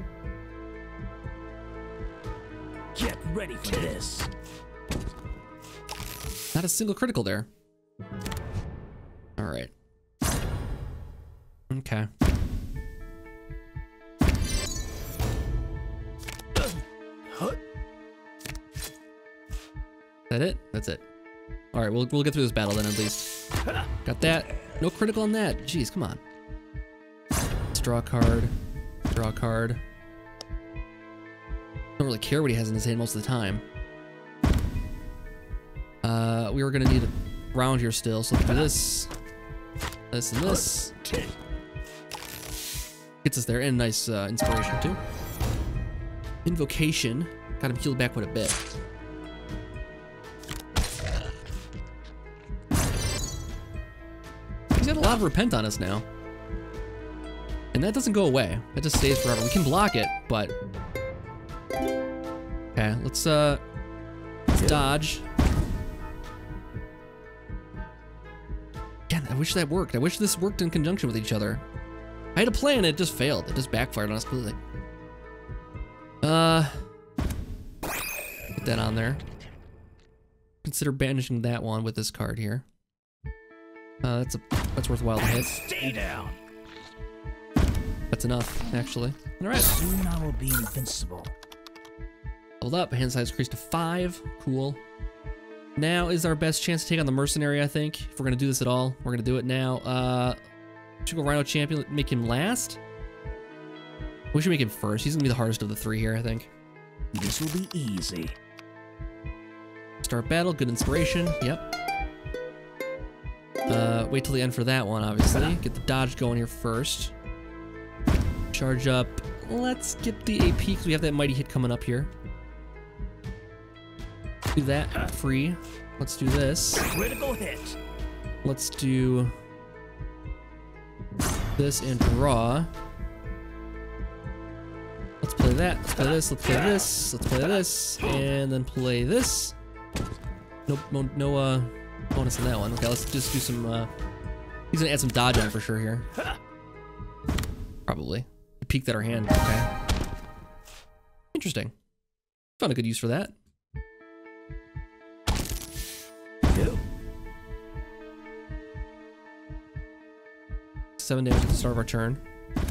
Get ready for this. Not a single critical there. All right. Okay. That it? That's it. All right, we'll we'll get through this battle then at least. Got that. No critical on that. Jeez, come on. Let's draw a card. Draw a card. Don't really care what he has in his hand most of the time. Uh, we were gonna need a round here still, so let's do this, this, and this. Gets us there, and nice uh, inspiration too. Invocation. Got him healed back quite a bit. He's got a lot of repent on us now. And that doesn't go away. That just stays forever. We can block it, but... Okay, let's, uh... let's dodge. Again, I wish that worked. I wish this worked in conjunction with each other. I had a plan and it just failed. It just backfired on us completely. Uh... Put that on there. Consider banishing that one with this card here. Uh, that's a that's worthwhile to hit. Stay down. That's enough, actually. All right. Soon I will be invincible. Hold up. Hand size increased to five. Cool. Now is our best chance to take on the mercenary. I think if we're gonna do this at all, we're gonna do it now. Uh, should go Rhino Champion. Make him last. We should make him first. He's gonna be the hardest of the three here, I think. This will be easy. Start battle. Good inspiration. Yep. Uh, wait till the end for that one, obviously. Get the dodge going here first. Charge up. Let's get the A P because we have that mighty hit coming up here. Do that. Free. Let's do this. Critical hit. Let's do this and draw. Let's play that. Let's play this. Let's play this. Let's play this. And then play this. No, no, no uh, bonus on that one. Okay, let's just do some, uh... He's gonna add some dodge on for sure here. Probably. Peeked at our hand. Okay. Interesting. Found a good use for that. Seven damage at the start of our turn.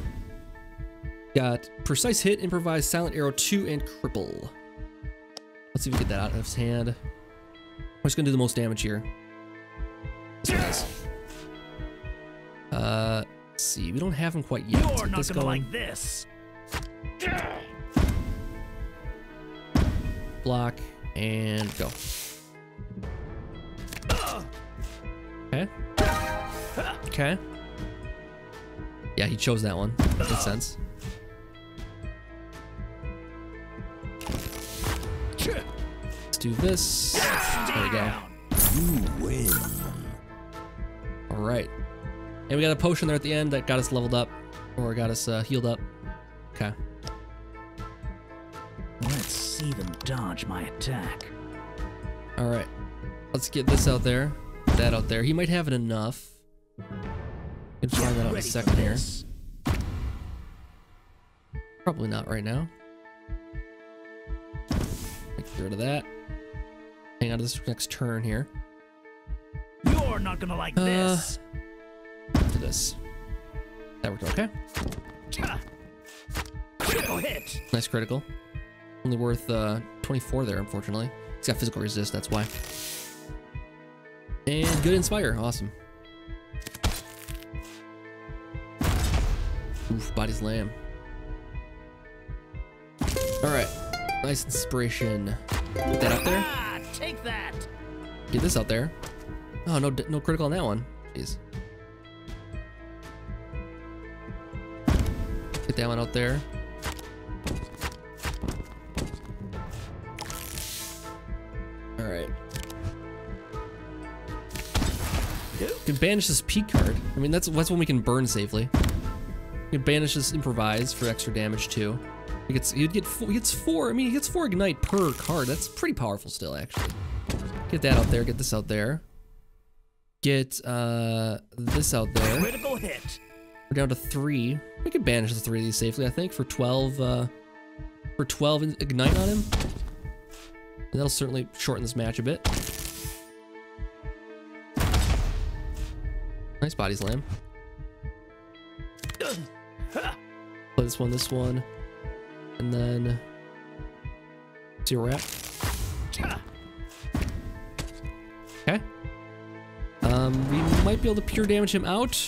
Got precise hit, improvise, silent arrow two, and cripple. Let's see if we get that out of his hand. I'm just gonna do the most damage here. This one does. Uh, let's see. We don't have him quite yet. You're not gonna like this. Block and go. Okay. Okay. Yeah, he chose that one. Makes sense. Let's do this. There we go. You win. All right. And we got a potion there at the end that got us leveled up, or got us uh, healed up. Okay. Let's see them dodge my attack. All right. Let's get this out there. That out there. He might have it enough. Gonna try that out in a second here. Probably not right now. Get rid of that. Hang on to this next turn here. You're not gonna like uh, this. Do this. That worked okay. Critical hit. Nice critical. Only worth uh, twenty-four there, unfortunately. He's got physical resist, that's why. And good inspire, awesome. Oof, body's lamb. All right, nice inspiration. Put that up there. Ah, take that. Get this out there. Oh, no, no critical on that one. Jeez. Get that one out there. All right. We can banish this P card. I mean, that's that's when we can burn safely. We can banish this improvise for extra damage too. He gets he get four, he gets four. I mean, he gets four ignite per card. That's pretty powerful still, actually. Get that out there. Get this out there. Get uh this out there. Critical hit. We're down to three. We could banish the three of these safely, I think, for twelve. Uh, for twelve ignite on him. And that'll certainly shorten this match a bit. Nice body slam. Play this one, this one, and then see where we're at. Okay. Um, we might be able to pure damage him out.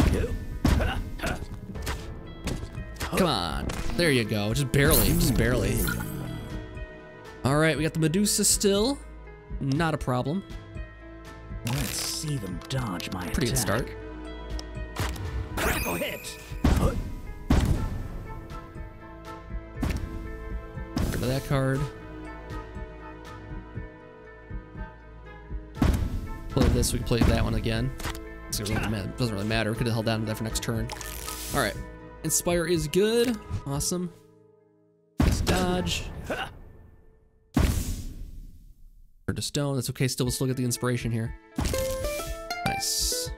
Come on. There you go. Just barely. Just barely. All right, we got the Medusa still. Not a problem. Let's see them dodge my Pretty attack. good start. Critical hit. Get rid of that card. Play this. We can play that one again. Doesn't really, doesn't really matter. We could have held down that for next turn. All right. Inspire is good. Awesome. Let's dodge. Turn to stone. That's okay. Still, we'll still get the inspiration here. Nice.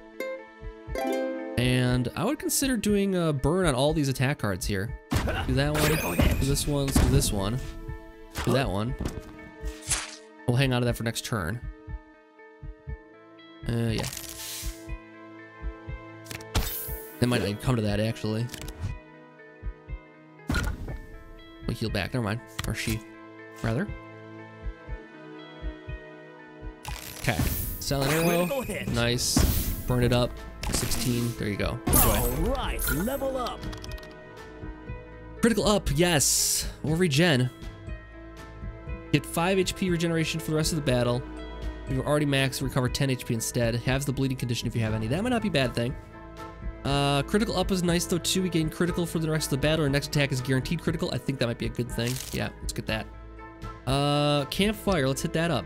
And I would consider doing a burn on all these attack cards here. Do that one. Do this one. Let's do this one. Do that one. We'll hang on to that for next turn. Uh, yeah. It might not even come to that, actually. We heal back. Never mind. Or she, rather. Okay. Silent arrow. Nice. Burn it up. sixteen. There you go. Enjoy. All right. Level up. Critical up. Yes. Or regen. Get five H P regeneration for the rest of the battle. If you're already maxed, recover ten H P instead. Halves the bleeding condition if you have any. That might not be a bad thing. Uh, critical up is nice though too. We gain critical for the rest of the battle. Our next attack is guaranteed critical. I think that might be a good thing. Yeah, let's get that. Uh, campfire. Let's hit that up.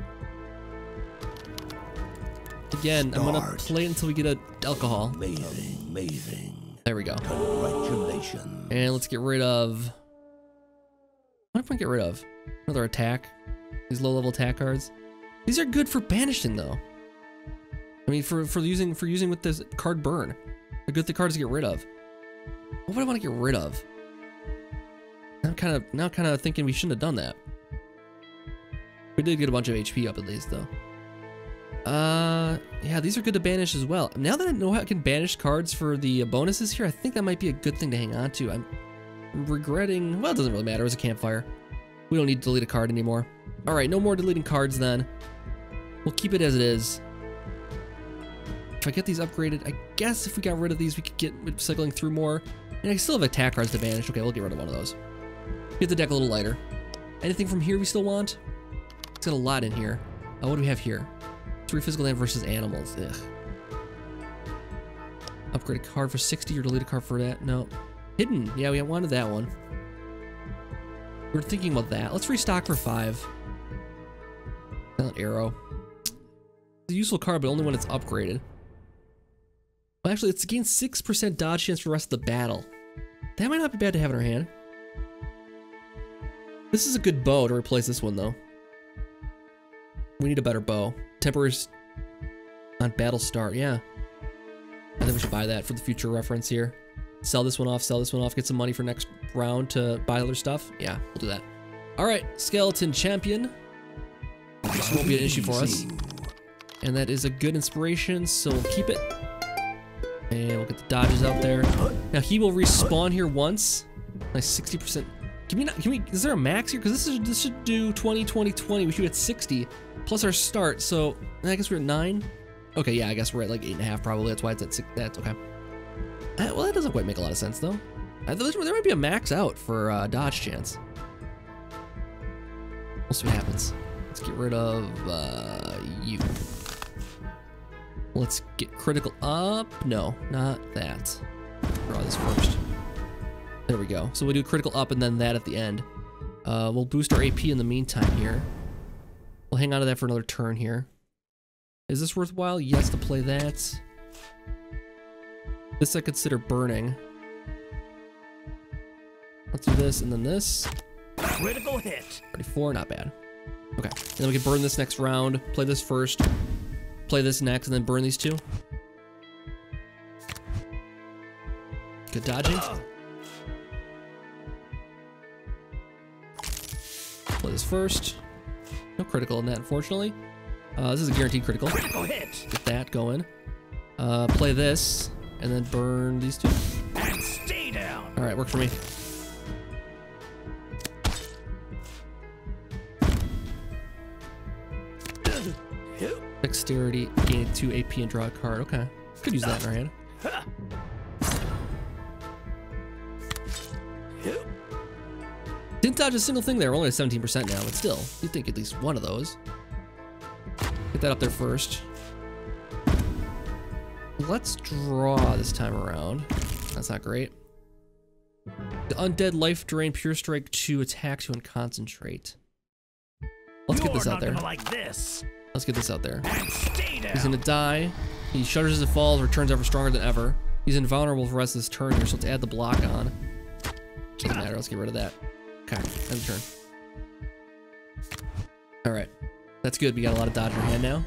Again, Start. I'm gonna play until we get a alcohol. Amazing, amazing. There we go. Congratulations. And let's get rid of. What if we get rid of another attack? These low-level attack cards. These are good for banishing though. I mean, for for using for using with this card burn. They're good the cards to get rid of. What would I want to get rid of? Now kind of now kind of thinking we shouldn't have done that. We did get a bunch of H P up at least though. Uh, yeah, these are good to banish as well. Now that I know how I can banish cards for the bonuses here, I think that might be a good thing to hang on to. I'm regretting. Well, it doesn't really matter. It was a campfire. We don't need to delete a card anymore. All right, no more deleting cards then. We'll keep it as it is. If I get these upgraded, I guess if we got rid of these, we could get cycling through more. And I still have attack cards to banish. Okay, we'll get rid of one of those. Get the deck a little lighter. Anything from here we still want? It's got a lot in here. Oh, what do we have here? Three physical damage versus animals. Ugh. Upgrade a card for sixty or delete a card for that. No. Hidden. Yeah, we wanted that one. We were thinking about that. Let's restock for five. Silent arrow. It's a useful card, but only when it's upgraded. Well, actually, it's gained six percent dodge chance for the rest of the battle. That might not be bad to have in our hand. This is a good bow to replace this one, though. We need a better bow. Temporary on battle start, yeah. I think we should buy that for the future reference here. Sell this one off, sell this one off, get some money for next round to buy other stuff. Yeah, we'll do that. All right, skeleton champion. This won't be an issue for us. And that is a good inspiration, so we'll keep it. And we'll get the dodges out there. Now he will respawn here once. Nice sixty percent. Can we not, can we, is there a max here? Because this is this should do twenty, twenty, twenty. We should be at sixty plus our start. So I guess we're at nine. Okay, yeah, I guess we're at like eight and a half probably. That's why it's at six. That's okay. Uh, well, that doesn't quite make a lot of sense though. Uh, there, there might be a max out for uh, dodge chance. We'll see what happens. Let's get rid of uh, you. Let's get critical up. No, not that. Draw this first. There we go. So we'll do critical up and then that at the end. Uh, we'll boost our A P in the meantime here. We'll hang on to that for another turn here. Is this worthwhile? Yes, to play that. This I consider burning. Let's do this and then this. Critical hit. thirty-four, not bad. Okay, and then we can burn this next round. Play this first. Play this next and then burn these two. Good dodging. Play this first. No critical in that, unfortunately. Uh, this is a guaranteed critical. Critical hit. Get that going. Uh, play this, and then burn these two. And stay down. All right, worked for me. Dexterity, gain two A P and draw a card. Okay, could use that in our hand. Didn't dodge a single thing there. We're only at seventeen percent now, but still, you'd think at least one of those. Get that up there first. Let's draw this time around. That's not great. The undead life drain, pure strike two, attack two, and concentrate. Let's get this out there. Like this. Let's get this out there. He's gonna die. He shudders as it falls, returns ever stronger than ever. He's invulnerable for the rest of this turn here, so let's add the block on. Doesn't matter, let's get rid of that. Okay, end of turn. Alright. That's good, we got a lot of dodge in our hand now.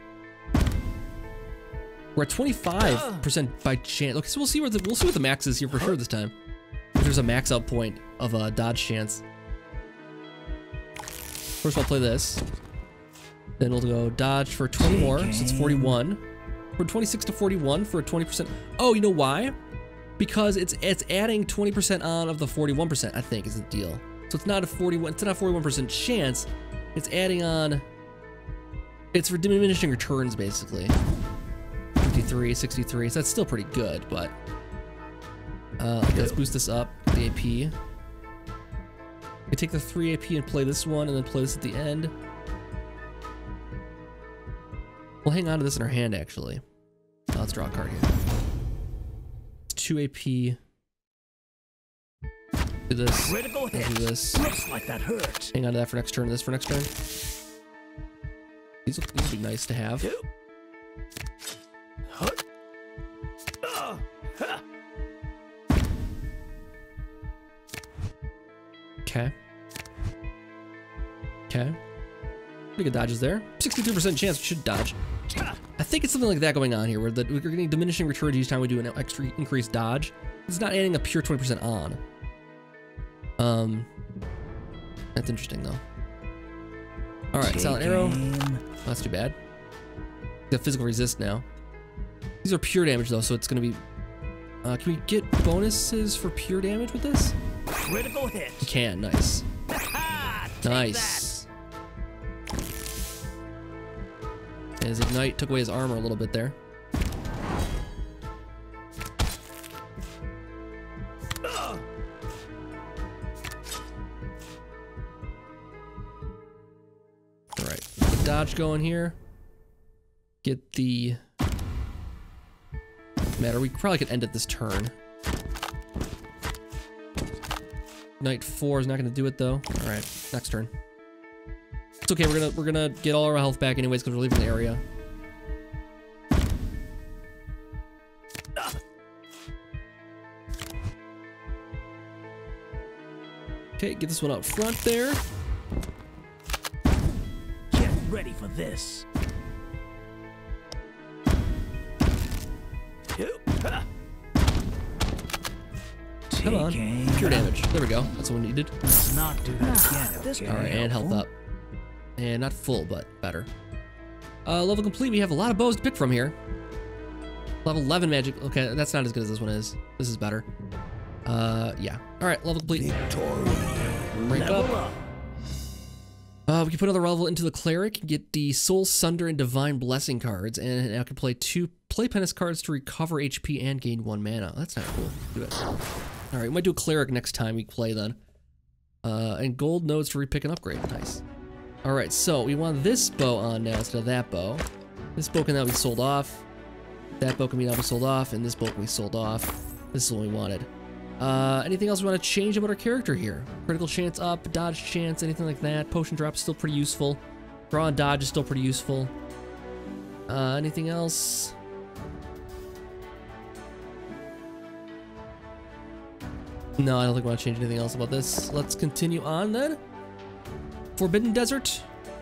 We're at twenty-five percent by chance. Okay, so we'll see where the we'll see what the max is here for sure this time. If there's a max out point of a uh, dodge chance. First I'll play this. Then we'll go dodge for twenty more, so it's forty-one. We're twenty-six to forty-one for a twenty percent. Oh, you know why? Because it's it's adding twenty percent on of the forty-one percent, I think, is the deal. So it's not a forty-one, it's not a forty-one percent chance. It's adding on. It's for diminishing returns, basically. fifty-three, sixty-three. So that's still pretty good, but uh, okay, let's boost this up. The A P. We take the three A P and play this one, and then play this at the end. We'll hang on to this in our hand, actually. Uh, let's draw a card here. It's two A P. Do this. Critical hit. Do this. Looks like that hurt. Hang on to that for next turn. This for next turn. These will, these will be nice to have. Okay. Okay. Pretty good dodges there. sixty-two percent chance we should dodge. I think it's something like that going on here, where the, we're getting diminishing returns each time we do an extra increased dodge. It's not adding a pure twenty percent on. Um, that's interesting though. All right, silent arrow. Oh, that's too bad. The physical resist now. These are pure damage though, so it's gonna be. Uh, can we get bonuses for pure damage with this? Critical hit. We can. Nice. Nice. And his ignite took away his armor a little bit there. All right, the dodge going here. Get the matter. We probably could end it this turn. Knight four is not going to do it though. All right, next turn. It's okay. We're gonna we're gonna get all our health back anyways because we're leaving the area. Okay, get this one out front there. Get ready for this. Come on, pure damage. There we go. That's what we needed. Let's not do that again. This all right, and health up. And not full, but better. Uh, level complete. We have a lot of bows to pick from here. Level eleven magic. Okay, that's not as good as this one is. This is better. Uh, yeah. All right, level complete. Rank up. Uh, we can put another level into the cleric, get the Soul Sunder and Divine Blessing cards, and I can play two play penance cards to recover H P and gain one mana. That's not cool. Do it. All right, we might do a cleric next time we play then. Uh, and gold nodes to repick and upgrade. Nice. All right, so we want this bow on now instead of that bow. This bow can now be sold off. That bow can be now sold off, and this bow can be sold off. This is what we wanted. Uh, anything else we want to change about our character here? Critical chance up, dodge chance, anything like that. Potion drop is still pretty useful. Draw and dodge is still pretty useful. Uh, anything else? No, I don't think we want to change anything else about this. Let's continue on then. Forbidden Desert.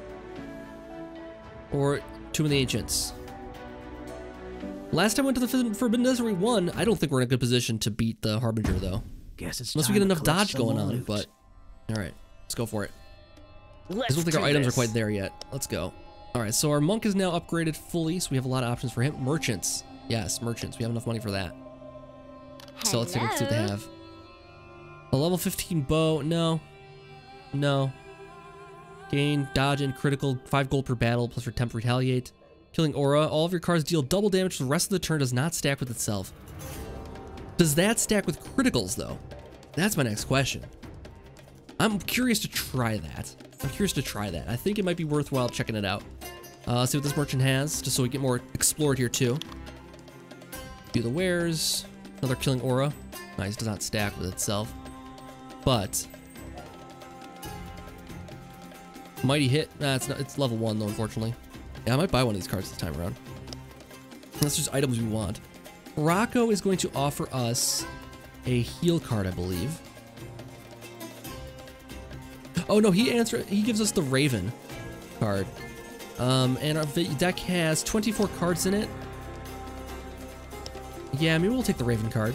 Or Tomb of the Ancients. Last time I went to the Forbidden Desert, we won. I don't think we're in a good position to beat the Harbinger, though. Guess it's Unless we get enough dodge going on, but... Alright, let's go for it. I don't think our items are quite there yet. Let's go. Alright, so our monk is now upgraded fully, so we have a lot of options for him. Merchants. Yes, merchants. We have enough money for that. So let's take a look, see what they have. A level fifteen bow. No. No. Gain, dodge, and critical. five gold per battle, plus your temp retaliate. Killing aura. All of your cards deal double damage for the rest of the turn, does not stack with itself. Does that stack with criticals, though? That's my next question. I'm curious to try that. I'm curious to try that. I think it might be worthwhile checking it out. Uh, let's see what this merchant has, just so we get more explored here, too. Do the wares. Another killing aura. Nice, does not stack with itself. But... mighty hit. Nah, it's, not, it's level one, though, unfortunately. Yeah, I might buy one of these cards this time around. That's just items we want. Rocco is going to offer us a heal card, I believe. Oh no, he answer he gives us the Raven card. Um, and our deck has twenty-four cards in it. Yeah, maybe we'll take the Raven card.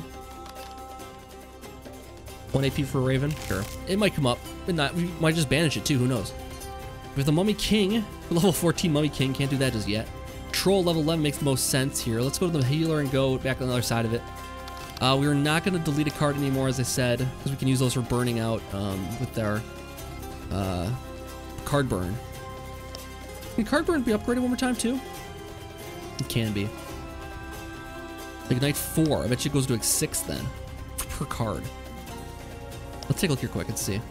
one A P for Raven? Sure. It might come up. But not, we might just banish it too, who knows? With the Mummy King, level fourteen Mummy King, can't do that just yet. Troll level eleven makes the most sense here. Let's go to the healer and go back on the other side of it. Uh, we're not going to delete a card anymore, as I said, because we can use those for burning out um, with our uh, card burn. Can card burn be upgraded one more time too? It can be. Ignite four. I bet you it goes to like six then per card. Let's take a look here quick and see.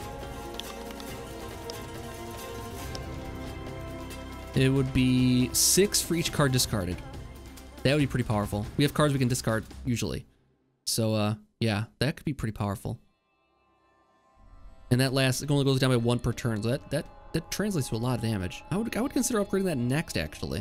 It would be six for each card discarded. That would be pretty powerful. We have cards we can discard usually. So, uh, yeah, that could be pretty powerful. And that lasts, it only goes down by one per turn. So that, that, that translates to a lot of damage. I would, I would consider upgrading that next, actually.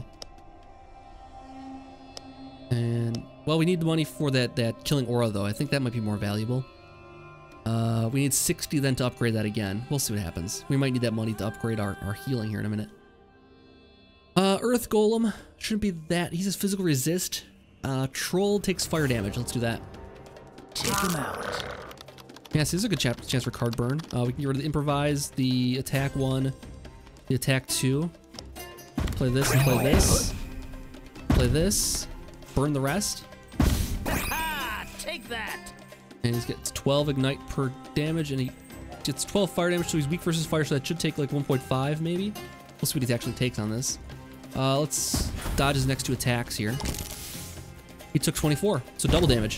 And, well, we need the money for that, that killing aura, though. I think that might be more valuable. Uh, we need sixty then to upgrade that again. We'll see what happens. We might need that money to upgrade our, our healing here in a minute. Uh, Earth Golem, shouldn't be that. He says physical resist. Uh, Troll takes fire damage. Let's do that. Take him out. Yes, this is a good chance for card burn. Uh, we can get rid of the improvise, the attack one, the attack two. Play this and play this. Play this. Burn the rest. Take that. And he gets twelve ignite per damage, and he gets twelve fire damage, so he's weak versus fire, so that should take like one point five maybe. We'll see what he actually takes on this. Uh, let's dodge his next two attacks here. He took twenty-four, so double damage.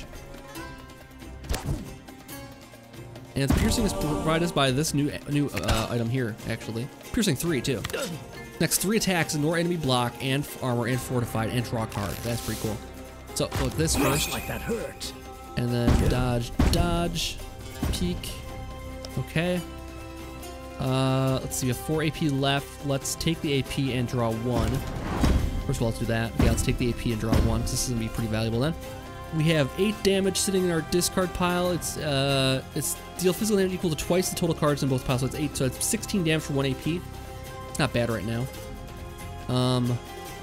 And piercing is provided us by this new new uh, item here, actually. Piercing three, too. Next three attacks, ignore enemy block, and armor, and fortified, and draw a card. That's pretty cool. So, look, this first. Like that hurt. And then dodge, dodge, peek. Okay. Uh, let's see, we have four A P left. Let's take the A P and draw one. First of all, let's do that. Yeah, let's take the A P and draw one, because this is going to be pretty valuable then. We have eight damage sitting in our discard pile. It's uh, it's deal physical damage equal to twice the total cards in both piles, so it's eight. So it's sixteen damage for one A P. It's not bad right now. Um,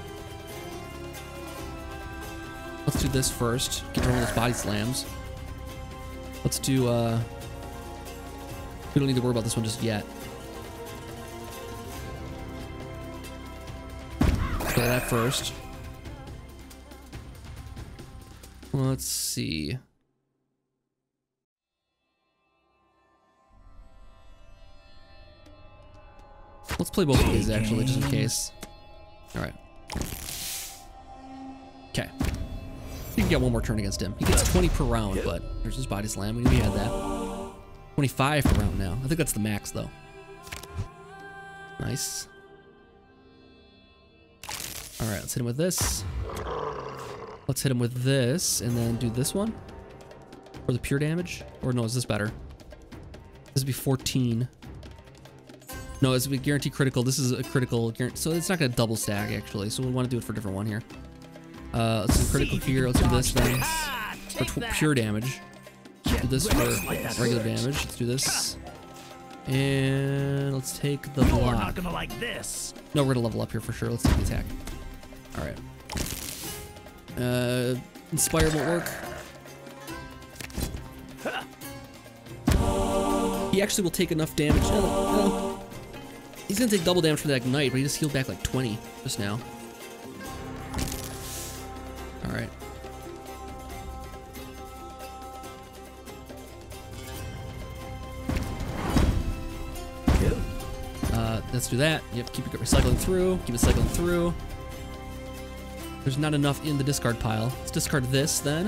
let's do this first. Get rid of those body slams. Let's do. Uh, we don't need to worry about this one just yet. Play that first. Let's see. Let's play both of these actually, just in case. All right. Okay. You can get one more turn against him. He gets twenty per round, but there's his body slam. We knew he had that. twenty-five per round now. I think that's the max though. Nice. All right, let's hit him with this. Let's hit him with this and then do this one. For the pure damage. Or no, is this better? This would be fourteen. No, it's a guarantee critical. This is a critical guarantee. So it's not going to double stack, actually. So we want to do it for a different one here. Uh, let's do critical here. Let's do this then. For pure damage. Let's do this for regular damage. Let's do this. And let's take the block. You're not gonna like this. No, we're gonna level up here for sure. Let's take the attack. All right. Uh, Inspire won't work. He actually will take enough damage. No, no. He's gonna take double damage from that ignite, but he just healed back like twenty just now. All right. Uh, let's do that. Yep, keep it recycling through. Keep it cycling through. There's not enough in the discard pile. Let's discard this then.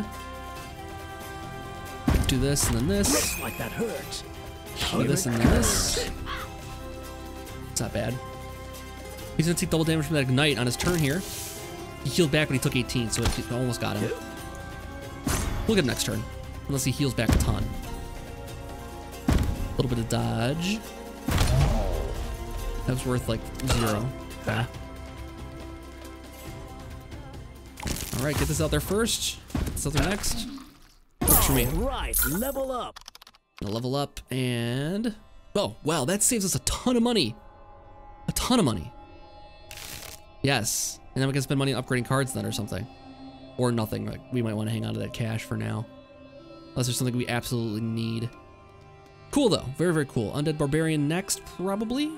Do this and then this. Looks like that hurts. Do this and then this. It's not bad. He's gonna take double damage from that ignite on his turn here. He healed back, but he took eighteen, so it almost got him. We'll get him next turn, unless he heals back a ton. A little bit of dodge. That was worth like zero. Okay. All right, get this out there first. Get this out there next. Works for me. Right, level up. Gonna level up and oh wow, that saves us a ton of money. A ton of money. Yes, and then we can spend money on upgrading cards then or something, or nothing. Like we might want to hang on to that cash for now, unless there's something we absolutely need. Cool though, very very cool. Undead Barbarian next probably.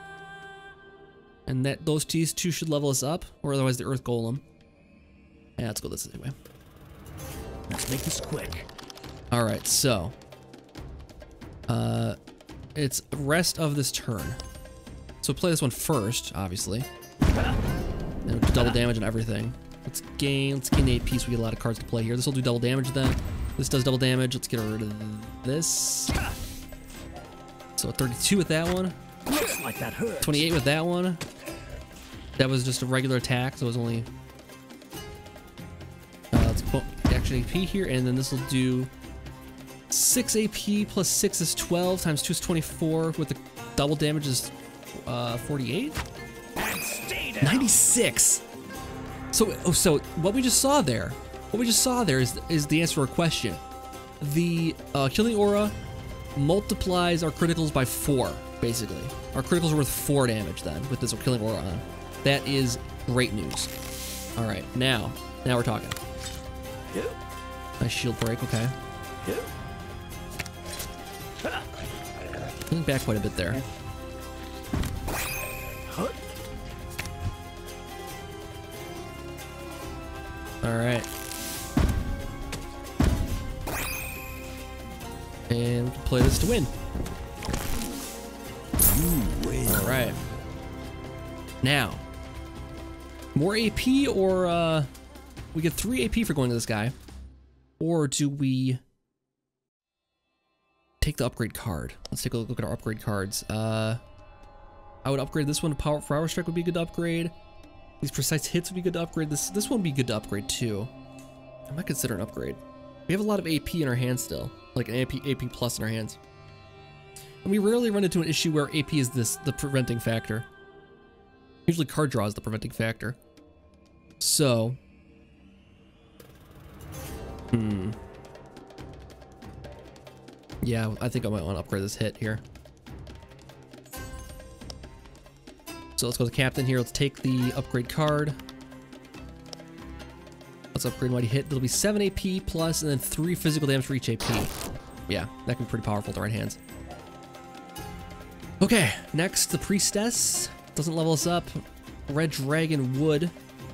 And that those two should level us up, or otherwise the Earth Golem. Yeah, let's go this way. Let's make this quick. All right, so uh, it's rest of this turn. So play this one first, obviously. And we'll do double damage and everything. Let's gain. Let's gain eight P, so we get a lot of cards to play here. This will do double damage then. This does double damage. Let's get rid of this. So thirty-two with that one. Looks like that hurts. twenty-eight with that one. That was just a regular attack, so it was only uh, let's put action A P here, and then this will do six A P plus six is twelve times two is twenty-four. With the double damage is uh, forty-eight. ninety-six. So, oh, so what we just saw there, what we just saw there is is the answer to our question. The uh, Killing Aura multiplies our criticals by four, basically. Our criticals are worth four damage then with this Killing Aura on. That is great news. All right, now, now we're talking. Nice shield break, okay. Pulling back quite a bit there. All right. And we can play this to win. All right. Now, more A P or uh, we get three A P for going to this guy, or do we take the upgrade card? Let's take a look at our upgrade cards. Uh, I would upgrade this one to Power Power Strike would be a good upgrade. These precise hits would be good to upgrade. This this one would be good to upgrade too. I might consider an upgrade. We have a lot of A P in our hands still, like an A P A P plus in our hands. And we rarely run into an issue where A P is this the preventing factor. Usually card draw is the preventing factor. So, hmm. Yeah, I think I might want to upgrade this hit here. So let's go to Captain here. Let's take the upgrade card. Let's upgrade Mighty Hit. That'll be seven A P plus and then three physical damage for each A P. Yeah, that can be pretty powerful with the right hands. Okay, next, the Priestess. Doesn't level us up. Red Dragon would.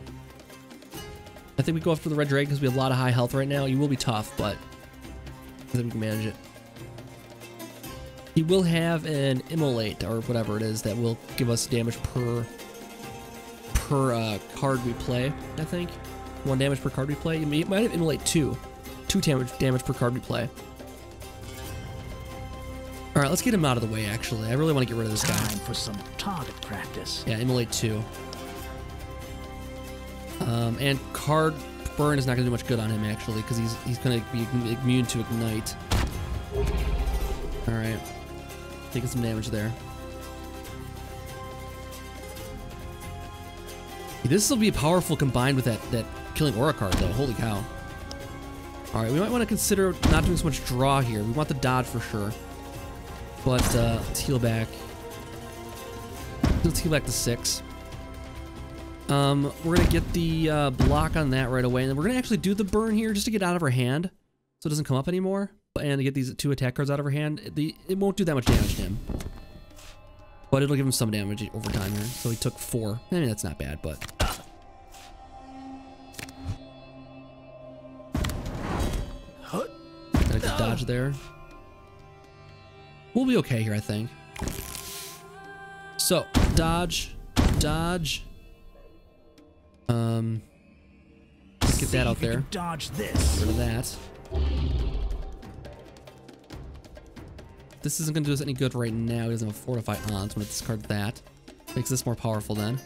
I think we go after the Red Dragon because we have a lot of high health right now. You will be tough, but I think we can manage it. He will have an Immolate or whatever it is that will give us damage per per uh, card we play, I think. One damage per card we play. It might have Immolate two. Two damage, damage per card we play. All right, let's get him out of the way, actually. I really want to get rid of this guy. Time for some target practice. Yeah, Immolate two. Um, and card burn is not gonna do much good on him actually, because he's he's gonna be immune to ignite. All right, taking some damage there. This will be powerful combined with that that killing aura card though. Holy cow! All right, we might want to consider not doing so much draw here. We want the dodge for sure, but uh, let's heal back. Let's heal back to six. Um, we're gonna get the uh, block on that right away, and then we're gonna actually do the burn here just to get out of our hand, so it doesn't come up anymore, and to get these two attack cards out of our hand. The it won't do that much damage to him, but it'll give him some damage over time here. So he took four. I mean, that's not bad, but got a good dodge there. We'll be okay here, I think. So dodge, dodge. Um, let's get that out there. Dodge this. Get rid of that. This isn't going to do us any good right now. He doesn't have a fortify on, so I'm going to discard that. Makes this more powerful then.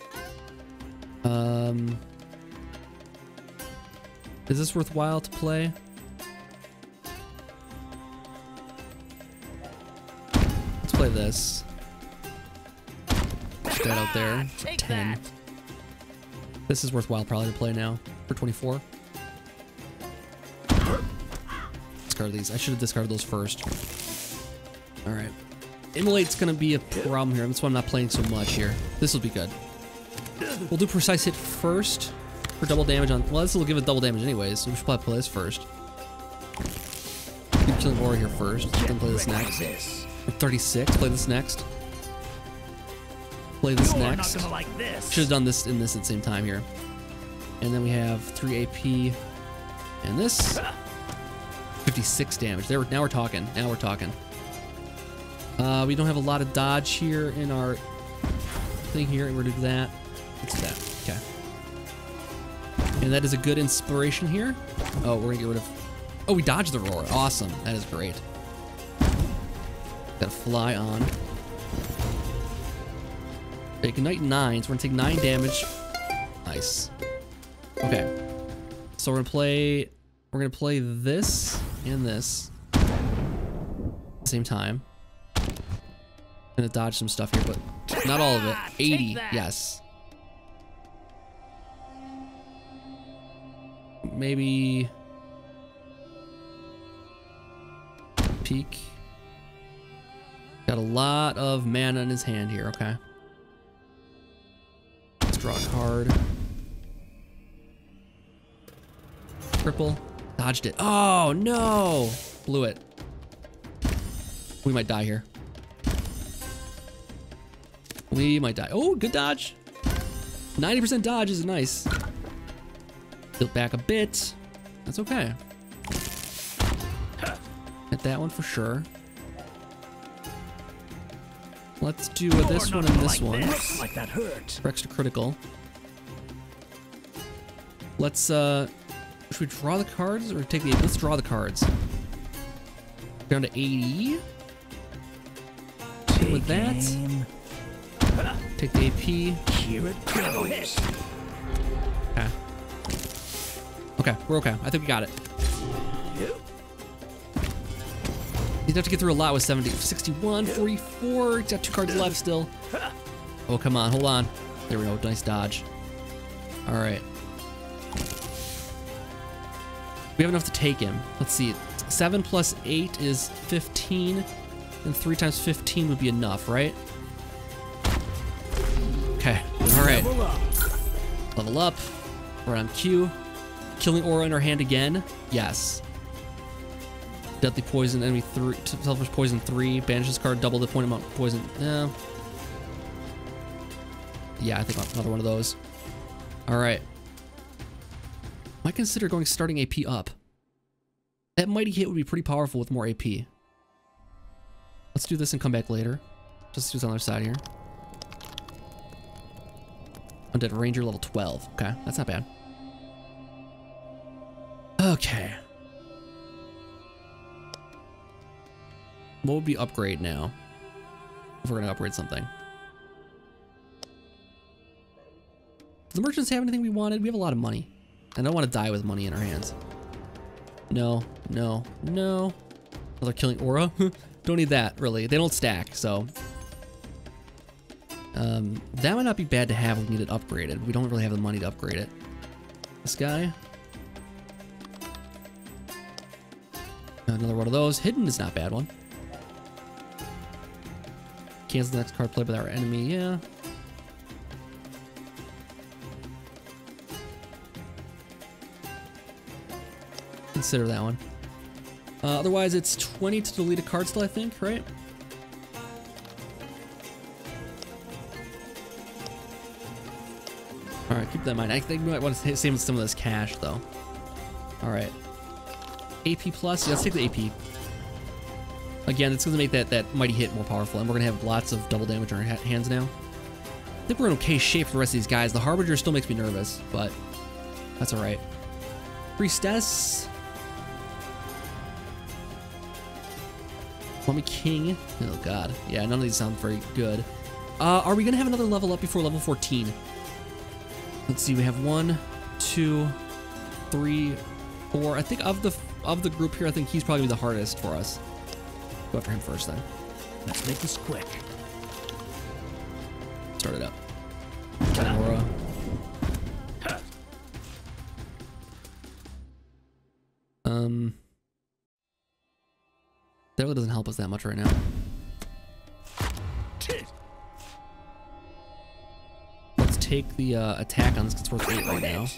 Um, is this worthwhile to play? Let's play this. Put that out there. ten. This is worthwhile probably to play now for twenty-four. Discard these. I should have discarded those first. All right. Immolate's gonna be a problem here. That's why I'm not playing so much here. This will be good. We'll do precise hit first for double damage on. Well, this will give it double damage anyways, so we should probably play this first. Keep killing aura here first. Then play this next. thirty-six. Play this next. Play this next. Should have done this in this at the same time here. And then we have three A P and this. fifty-six damage. There, now we're talking. Now we're talking. Uh, we don't have a lot of dodge here in our thing here, and we're gonna do that. Let's do that. Okay. And that is a good inspiration here. Oh, we're gonna get rid of. Oh, we dodged the roar. Awesome. That is great. Gotta fly on. Ignite nine, so we're gonna take nine damage. Nice. Okay. So we're gonna play we're gonna play this and this at the same time. Gonna dodge some stuff here, but not all of it. eighty, yes. Maybe peek. Got a lot of mana in his hand here, okay. Draw a card. Triple. Dodged it. Oh, no. Blew it. We might die here. We might die. Oh, good dodge. ninety percent dodge is nice. Built back a bit. That's okay. Hit that one for sure. Let's do this one and this one. Like that hurt. For extra critical. Let's uh should we draw the cards or take the let's draw the cards. Down to eighty. With that. Take the A P. Here it goes. Okay. Okay, we're okay. I think we got it. He's have to get through a lot with seventy, sixty-one, forty-four. He's got two cards left still. Oh, come on. Hold on. There we go. Nice dodge. All right. We have enough to take him. Let's see. seven plus eight is fifteen. And three times fifteen would be enough, right? Okay. All right. Level up. We're on Q. Killing aura in our hand again. Yes. Deadly poison, enemy three, selfish poison three, banishes card, double the point amount of poison. No. Yeah, I think another one of those. All right. Might consider going starting A P up. That mighty hit would be pretty powerful with more A P. Let's do this and come back later. Just do this on the other side here. Undead Ranger level twelve. Okay, that's not bad. Okay. What would be upgrade now? If we're gonna upgrade something. Does the merchants have anything we wanted? We have a lot of money. I don't want to die with money in our hands. No, no, no. Another killing aura. Don't need that, really. They don't stack, so. Um, that might not be bad to have if we need it upgraded. We don't really have the money to upgrade it. This guy. Another one of those. Hidden is not a bad one. Cancel the next card played by our enemy. Yeah. Consider that one. Uh, otherwise, it's twenty to delete a card still, I think, right? All right, keep that in mind. I think we might want to save some of this cash, though. All right. A P plus. Yeah, let's take the A P. Again, it's going to make that, that mighty hit more powerful, and we're going to have lots of double damage on our ha hands now. I think we're in okay shape for the rest of these guys. The Harbinger still makes me nervous, but that's all right. Priestess. Mummy King. Oh, God. Yeah, none of these sound very good. Uh, are we going to have another level up before level fourteen? Let's see. We have one, two, three, four. I think of the of the group here, I think he's probably the hardest for us. Go after him first, then. Let's make this quick. Start it up. Aura. Um, that really doesn't help us that much right now. Let's take the uh, attack on this because it's worth eight right now.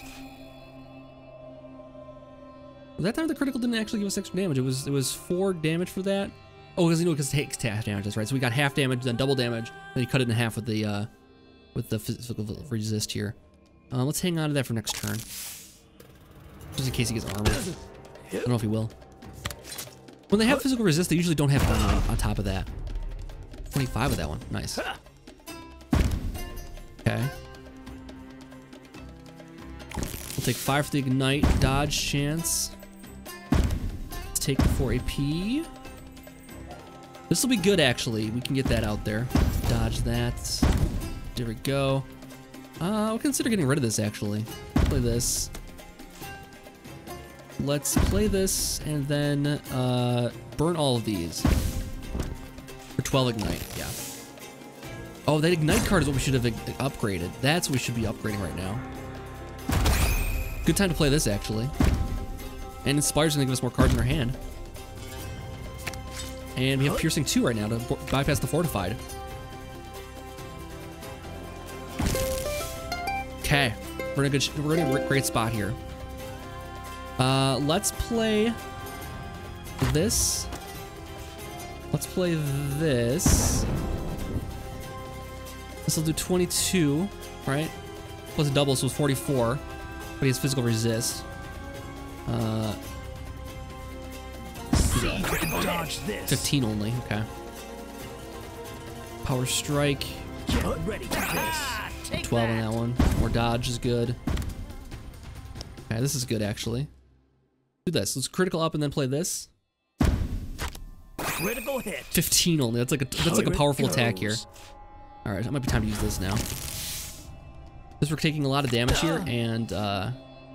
That time the critical didn't actually give us extra damage. It was it was four damage for that. Oh, because you know, because it takes half damage, that's right. So we got half damage, then double damage, then you cut it in half with the uh, with the physical resist here. Uh, let's hang on to that for next turn, just in case he gets armor. I don't know if he will. When they have physical resist, they usually don't have armor on, on top of that. twenty-five with that one, nice. Okay. We'll take five for the ignite, dodge chance. Let's take the four A P. This will be good, actually. We can get that out there. Dodge that. There we go. Uh, I'll consider getting rid of this, actually. Play this. Let's play this and then uh, burn all of these. For twelve ignite, yeah. Oh, that ignite card is what we should have upgraded. That's what we should be upgrading right now. Good time to play this, actually. And Inspire's gonna give us more cards in our hand. And we have Piercing two right now to bypass the Fortified. Okay, we're in a good, we're in a great spot here. Uh, let's play this. Let's play this. This will do twenty-two, right? Plus a double, so it's forty-four. But he has physical resist. Uh, Dodge this. fifteen only, okay. Power strike. Get ready for this. twelve on that one. More dodge is good. Okay, this is good actually. Do this. Let's critical up and then play this. Critical hit. fifteen only. That's like a that's like a powerful attack here. All right, it might be time to use this now. Because we're taking a lot of damage here, and uh,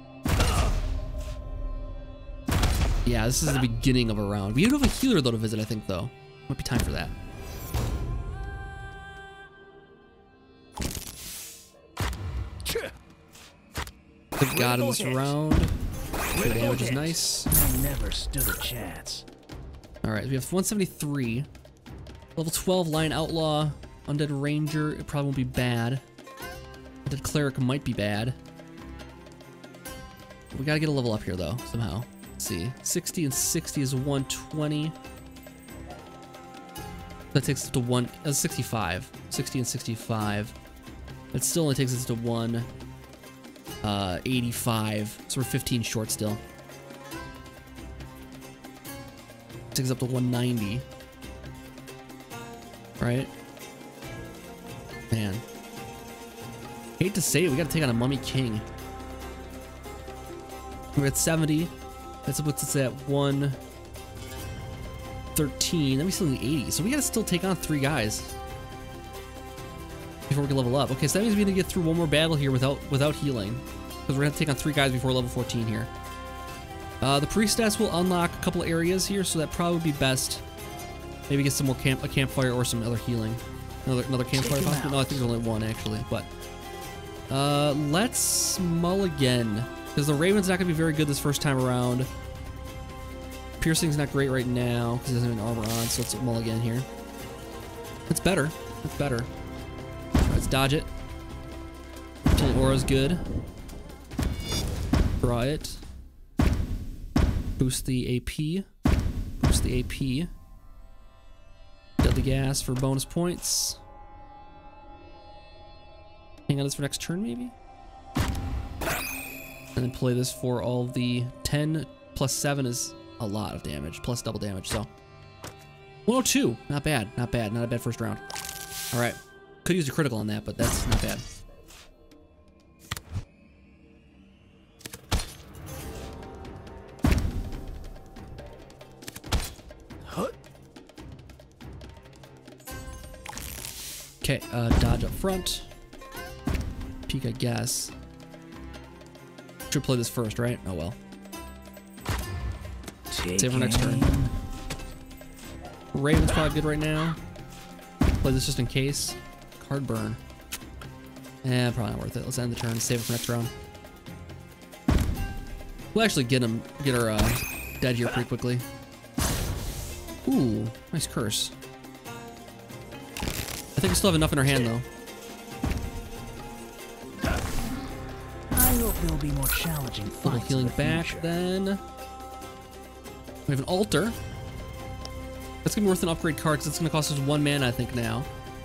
yeah, this is the beginning of a round. We do have a healer though to visit, I think though. Might be time for that. Good God in this round. The damage is nice. I never stood a chance. All right, we have one seventy-three. Level twelve Lion Outlaw, Undead Ranger. It probably won't be bad. Undead Cleric might be bad. We gotta get a level up here though somehow. Let's see, sixty and sixty is one twenty. That takes us to one. Uh, sixty-five. sixty and sixty-five. That still only takes us to one. Uh, eighty-five. So we're fifteen short still. Takes us up to one ninety. Right? Man. Hate to say it, we gotta take on a Mummy King. We're at seventy. That's puts us at one thirteen. Then we still need eighty. So we gotta still take on three guys before we can level up. Okay, so that means we need to get through one more battle here without without healing. Because we're going to take on three guys before level fourteen here. Uh, the priestess will unlock a couple areas here, so that probably would be best. Maybe get some more camp, a campfire or some other healing. Another another campfire possibly? No, I think there's only one actually. But uh, let's mull again. Because the Raven's not going to be very good this first time around. Piercing's not great right now because he doesn't have any armor on, so let's mull again here. It's better. It's better. Right, let's dodge it. Killing aura's good. Draw it. Boost the A P. Boost the A P. Deadly gas for bonus points. Hang on this for next turn, maybe? And then play this for all the ten plus seven is a lot of damage, plus double damage, so. one oh two, not bad, not bad, not a bad first round. All right, could use a critical on that, but that's not bad. Okay, uh, dodge up front. Peek, I guess. Should play this first, right? Oh well. Take Save for next turn. Raven's probably good right now. Play this just in case. Card burn. Eh, probably not worth it. Let's end the turn. Save it for next round. We'll actually get him, get her uh, dead here pretty quickly. Ooh, nice curse. I think we still have enough in our hand though. I hope there'll be more challenging fights. A little healing back then. We have an altar. That's gonna be worth an upgrade card because it's gonna cost us one mana, I think now.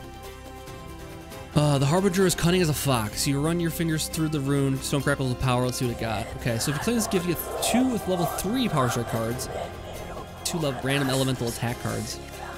Uh, the Harbinger is cunning as a fox. You run your fingers through the rune, stone crackles with power. Let's see what it got. Okay, so if you claim this, gives you two with level three power strike cards, two level random elemental attack cards.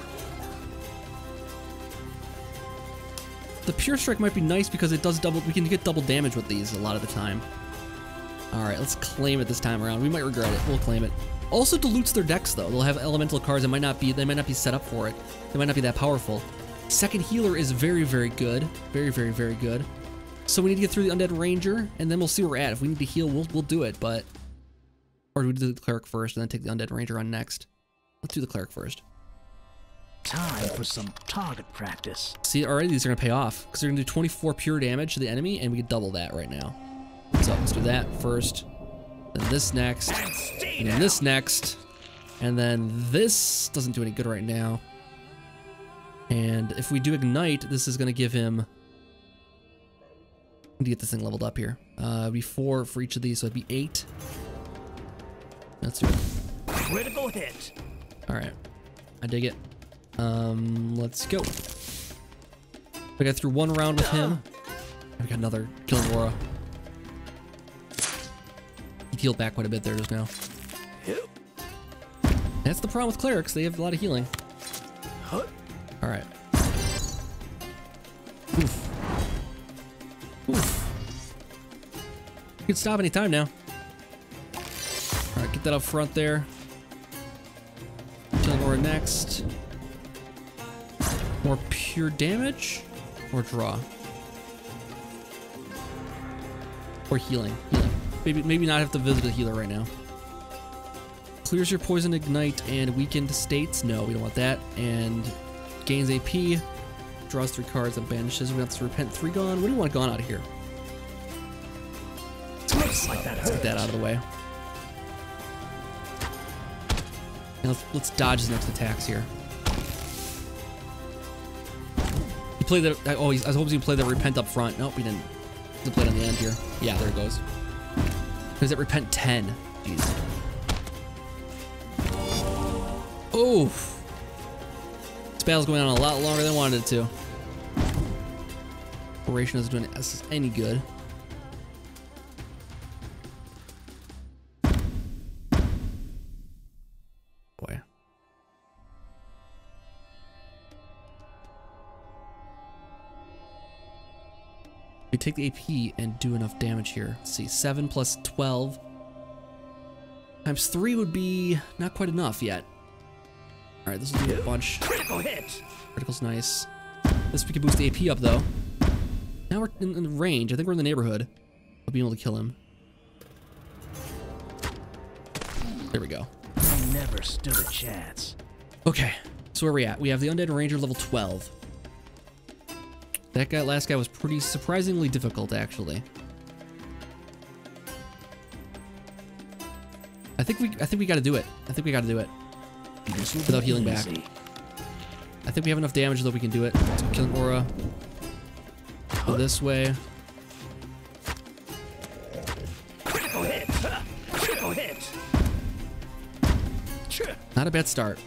The pure strike might be nice because it does double. We can get double damage with these a lot of the time. All right, let's claim it this time around. We might regret it. We'll claim it. Also dilutes their decks though. They'll have elemental cards that might not be. They might not be set up for it. They might not be that powerful. Second healer is very, very good. Very, very, very good. So we need to get through the undead ranger, and then we'll see where we're at. If we need to heal, we'll we'll do it. But or do we do the cleric first and then take the undead ranger on next? Let's do the cleric first. Time for some target practice. See, already these are gonna pay off because they're gonna do twenty-four pure damage to the enemy, and we can double that right now. So let's do that first, then this next, and then this next, and then this doesn't do any good right now. And if we do ignite, this is gonna give him. We need to get this thing leveled up here. Uh, it'd be four for each of these, so it'd be eight. Let's do it. Critical hit. All right, I dig it. Um, let's go. We got through one round with him. We got another killing aura. He healed back quite a bit there just now. That's the problem with clerics. They have a lot of healing. All right. Oof. Oof. You can stop any time now. All right, get that up front there. Killing aura next. More pure damage or draw? Or healing. Healing. Maybe maybe not have to visit a healer right now. Clears your poison, ignite, and weakened states. No, we don't want that. And gains A P. Draws three cards and banishes. We have to repent three gone. What do you want gone out of here? Let's, like that let's get that out of the way. And let's, let's dodge his next attacks here. Play the oh he's, I was hoping he played the repent up front. Nope, he didn't. He played on the end here. Yeah, there it goes. Does it repent ten? Jeez. Oh, this battle's going on a lot longer than I wanted it to. Operation isn't doing us any good. Boy. We take the A P and do enough damage here. Let's see, seven plus twelve times three would be not quite enough yet. All right, this will do a bunch. Critical hit. Critical's nice. This we can boost the A P up though. Now we're in, in range. I think we're in the neighborhood of being able to kill him. There we go. I never stood a chance. Okay, so where are we at? We have the Undead Ranger level twelve. That guy, last guy was pretty surprisingly difficult, actually. I think we, I think we got to do it. I think we got to do it without healing back. I think we have enough damage that we can do it. So killing aura. Go this way. Critical hit. Critical hit. Not a bad start.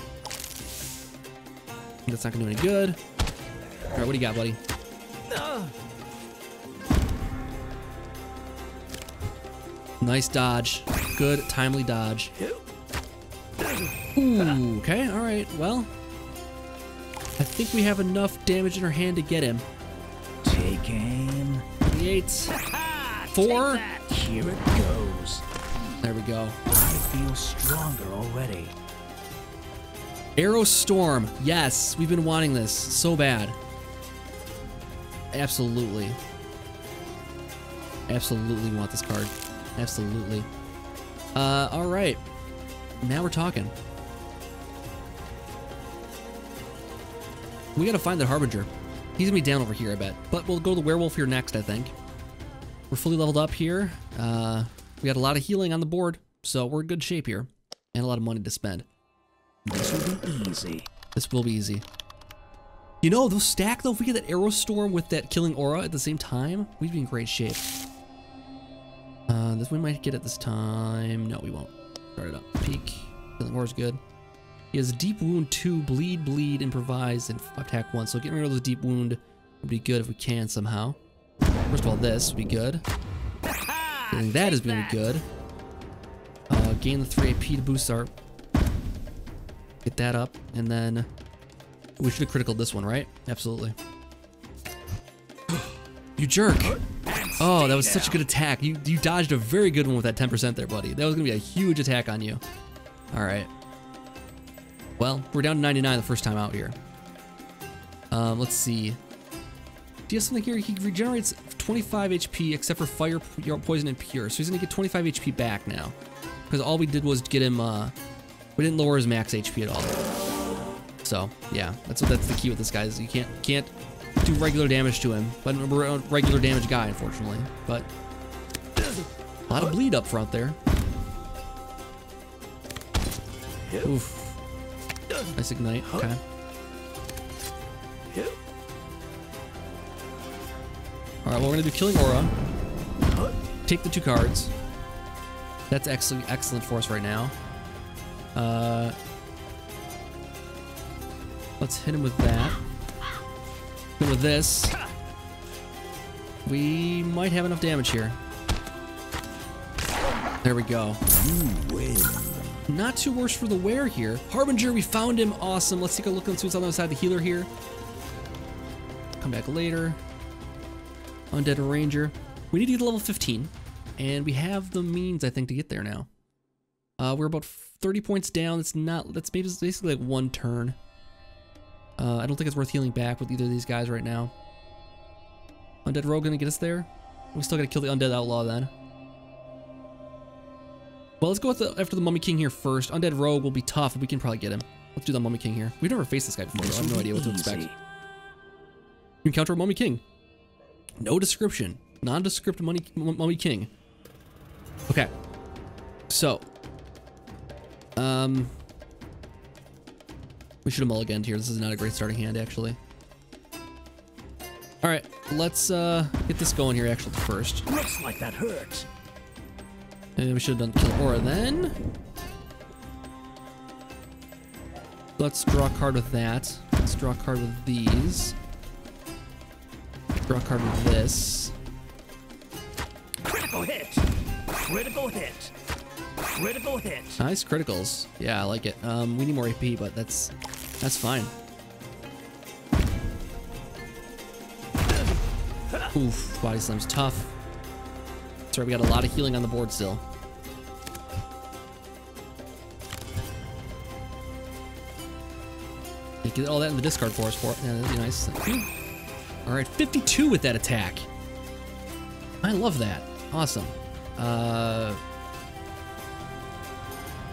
That's not gonna do any good. All right, what do you got, buddy? Nice dodge. Good, timely dodge. Ooh, okay, all right. Well, I think we have enough damage in our hand to get him. Take aim. Eight. Four. Here it goes. There we go. I feel stronger already. Arrow Storm. Yes, we've been wanting this so bad. Absolutely. Absolutely want this card. Absolutely. Uh, all right. Now we're talking. We gotta find the Harbinger. He's gonna be down over here, I bet. But we'll go to the werewolf here next, I think. We're fully leveled up here. Uh, we got a lot of healing on the board, so we're in good shape here. And a lot of money to spend. This will be easy. This will be easy. You know, those stack though, if we get that Arrow Storm with that killing aura at the same time, we'd be in great shape. Uh, this we might get it this time. No, we won't. Start it up. Peek. Killing aura's good. He has deep wound two, bleed, bleed, improvise, and attack one. So getting rid of the deep wound would be good if we can somehow. First of all, this would be good. Getting that is going to be good. Uh, gain the three A P to boost our. Get that up, and then we should have criticaled this one, right? Absolutely. You jerk! Oh, that was such a good attack. You you dodged a very good one with that ten percent there, buddy. That was gonna be a huge attack on you. All right. Well, we're down to ninety-nine the first time out here. Um, let's see. Do you have something here? He regenerates twenty-five H P except for fire, poison, and pure. So he's gonna get twenty-five H P back now, because all we did was get him. Uh, we didn't lower his max H P at all. So yeah, that's what that's the key with this guy is you can't can't do regular damage to him. But we're a regular damage guy, unfortunately. But a lot of bleed up front there. Oof. Nice ignite. Okay. All right, well, we're gonna do killing aura. Take the two cards. That's excellent, excellent for us right now. Uh, let's hit him with that. Hit him with this. We might have enough damage here. There we go. You win. Not too worse for the wear here. Harbinger, we found him. Awesome. Let's take a look and see what's on the other side of the healer here. Come back later. Undead Ranger. We need to get to level fifteen. And we have the means, I think, to get there now. Uh, we're about thirty points down. It's not, that's maybe basically like one turn. Uh, I don't think it's worth healing back with either of these guys right now. Undead Rogue gonna get us there. We still gotta kill the Undead Outlaw then. Well, let's go with the, after the Mummy King here first. Undead Rogue will be tough, but we can probably get him. Let's do the Mummy King here. We've never faced this guy before, so I have no idea what to expect. You encounter a Mummy King. No description. Nondescript Mummy, Mummy King. Okay. So. Um. We should have mulliganed here. This is not a great starting hand, actually. Alright, let's uh, get this going here, actually, first. Looks like that hurts. And we should have done kill aura then. Let's draw a card with that. Let's draw a card with these. Draw a card with this. Critical hit. Critical hit. Critical hit. Nice criticals. Yeah, I like it. Um, we need more A P, but that's that's fine. Oof, body slam's tough. That's right, we got a lot of healing on the board still. You get all that in the discard for us for it. Yeah, that'd be nice. All right, fifty-two with that attack. I love that. Awesome. Uh,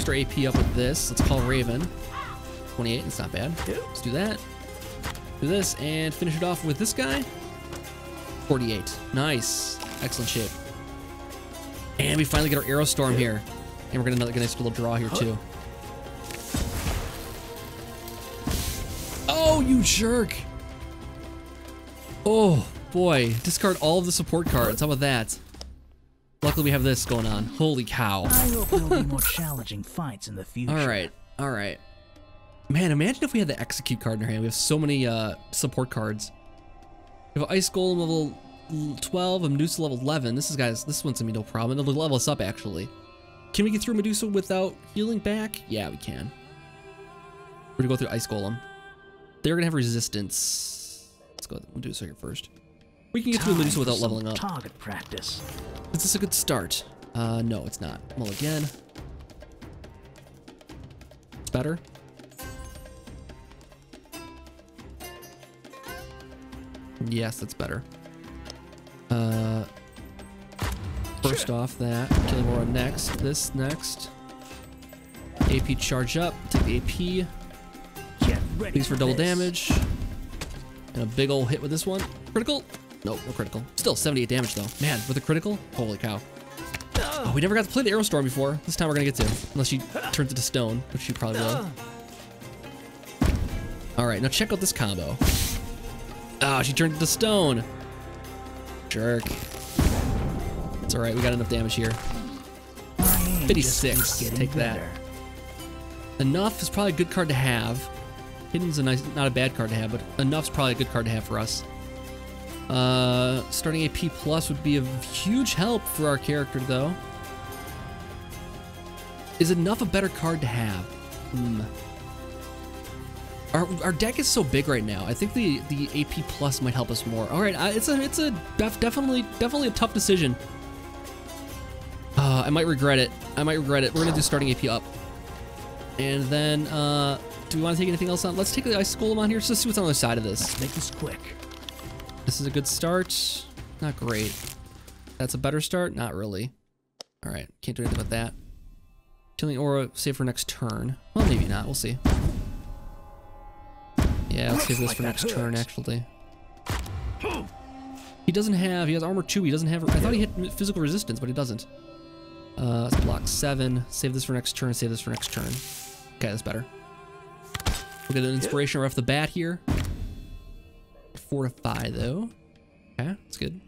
boost our A P up with this. Let's call Raven. twenty-eight, that's not bad. Let's do that. Do this and finish it off with this guy. forty-eight. Nice. Excellent shape. And we finally get our Arrow Storm here. And we're gonna get a nice little draw here too. Oh, you jerk! Oh boy, discard all of the support cards. How about that? Luckily we have this going on. Holy cow. I hope there'll be more challenging fights in the future. Alright, alright. Man, imagine if we had the Execute card in our hand. We have so many uh, support cards. We have Ice Golem level twelve, a Medusa level eleven. This is guys, this one's gonna be no problem. It'll level us up actually. Can we get through Medusa without healing back? Yeah, we can. We're gonna go through Ice Golem. They're gonna have resistance. Let's go with Medusa here first. We can get through Medusa without leveling up. Target practice. Is this a good start? Uh, no, it's not. Well, again. It's better. Yes, that's better. Uh, first off that. Killing Aura next. This next. A P charge up. Take the A P. Please for double damage. And a big ol' hit with this one. Critical? Nope, no critical. Still seventy-eight damage though. Man, with a critical? Holy cow. Oh, we never got to play the Arrow Storm before. This time we're gonna get to. Unless she turns it to stone, which she probably will. Alright, now check out this combo. Ah, oh, she turned it to stone. Jerk. It's alright, we got enough damage here. fifty-six, take that. Enough is probably a good card to have. Hidden's a nice, not a bad card to have, but Enough's probably a good card to have for us. Uh, starting A P plus would be a huge help for our character, though. Is Enough a better card to have? Hmm. Our, our deck is so big right now. I think the the A P plus might help us more. All right, uh, it's a it's a def, definitely definitely a tough decision. Uh, I might regret it. I might regret it. We're gonna do starting A P up, and then uh, do we want to take anything else on? Let's take the Ice Golem on here just to see what's on the other side of this. Let's make this quick. This is a good start. Not great. That's a better start. Not really. All right, can't do anything about that. Killing Aura, save for next turn. Well, maybe not. We'll see. Yeah, let's save this for next turn, actually. He doesn't have, he has armor two, he doesn't have, I thought he had physical resistance, but he doesn't. Uh, let's block seven, save this for next turn, save this for next turn. Okay, that's better. We'll get an inspiration right off the bat here. Fortify, though. Okay, that's good.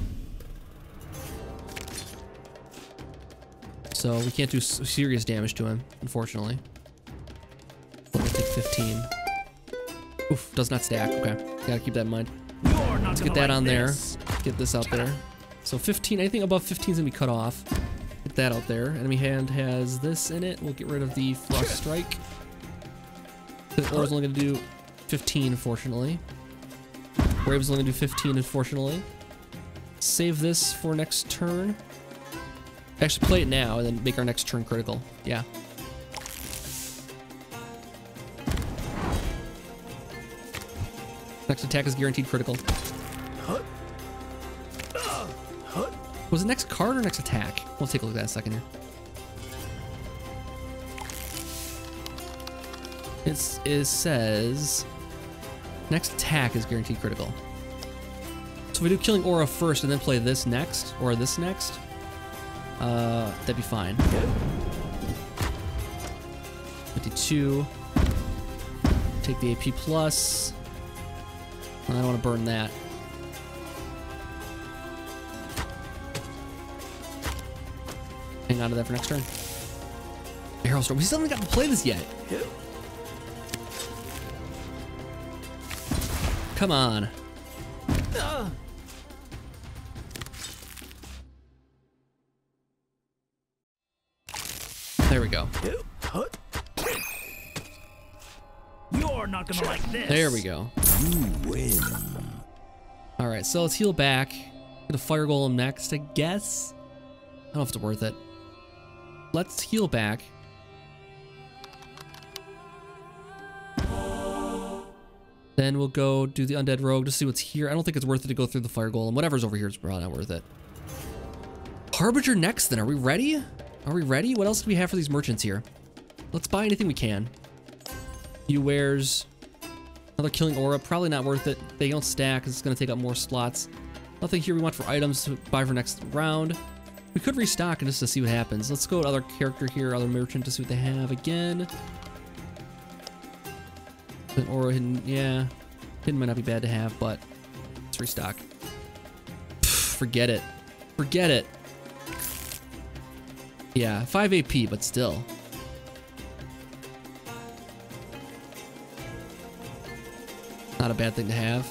So we can't do serious damage to him, unfortunately. We'll take fifteen. Oof, does not stack. Okay, gotta keep that in mind. Let's get that on there. Get this out there. So fifteen, anything above fifteen is gonna be cut off. Get that out there. Enemy hand has this in it. We'll get rid of the Frost Strike. The Aura's only gonna do fifteen, unfortunately. Raven's only gonna do fifteen, unfortunately. Save this for next turn. Actually, play it now and then make our next turn critical. Yeah. Next attack is guaranteed critical. Was it next card or next attack? We'll take a look at that in a second here. It's, it says next attack is guaranteed critical. So if we do Killing Aura first and then play this next, or this next, uh, that'd be fine. fifty-two. Take the A P plus. I don't want to burn that. Hang on to that for next turn. Arrow Storm. We still haven't got to play this yet. Come on. There we go. You're not gonna like this. There we go. You win. All right, so let's heal back. Get a Fire Golem next, I guess. I don't know if it's worth it. Let's heal back. Then we'll go do the Undead Rogue to see what's here. I don't think it's worth it to go through the Fire Golem. Whatever's over here is probably not worth it. Harbinger next then. Are we ready? Are we ready? What else do we have for these merchants here? let's buy anything we can. Few wares. Another killing aura, probably not worth it. They don't stack, it's gonna take up more slots. Nothing here we want for items to buy for next round. We could restock just to see what happens. Let's go to other character here, other merchant to see what they have again. An aura hidden, yeah. Hidden might not be bad to have, but let's restock. Pfft, forget it. Forget it. Yeah, five A P, but still. Not a bad thing to have.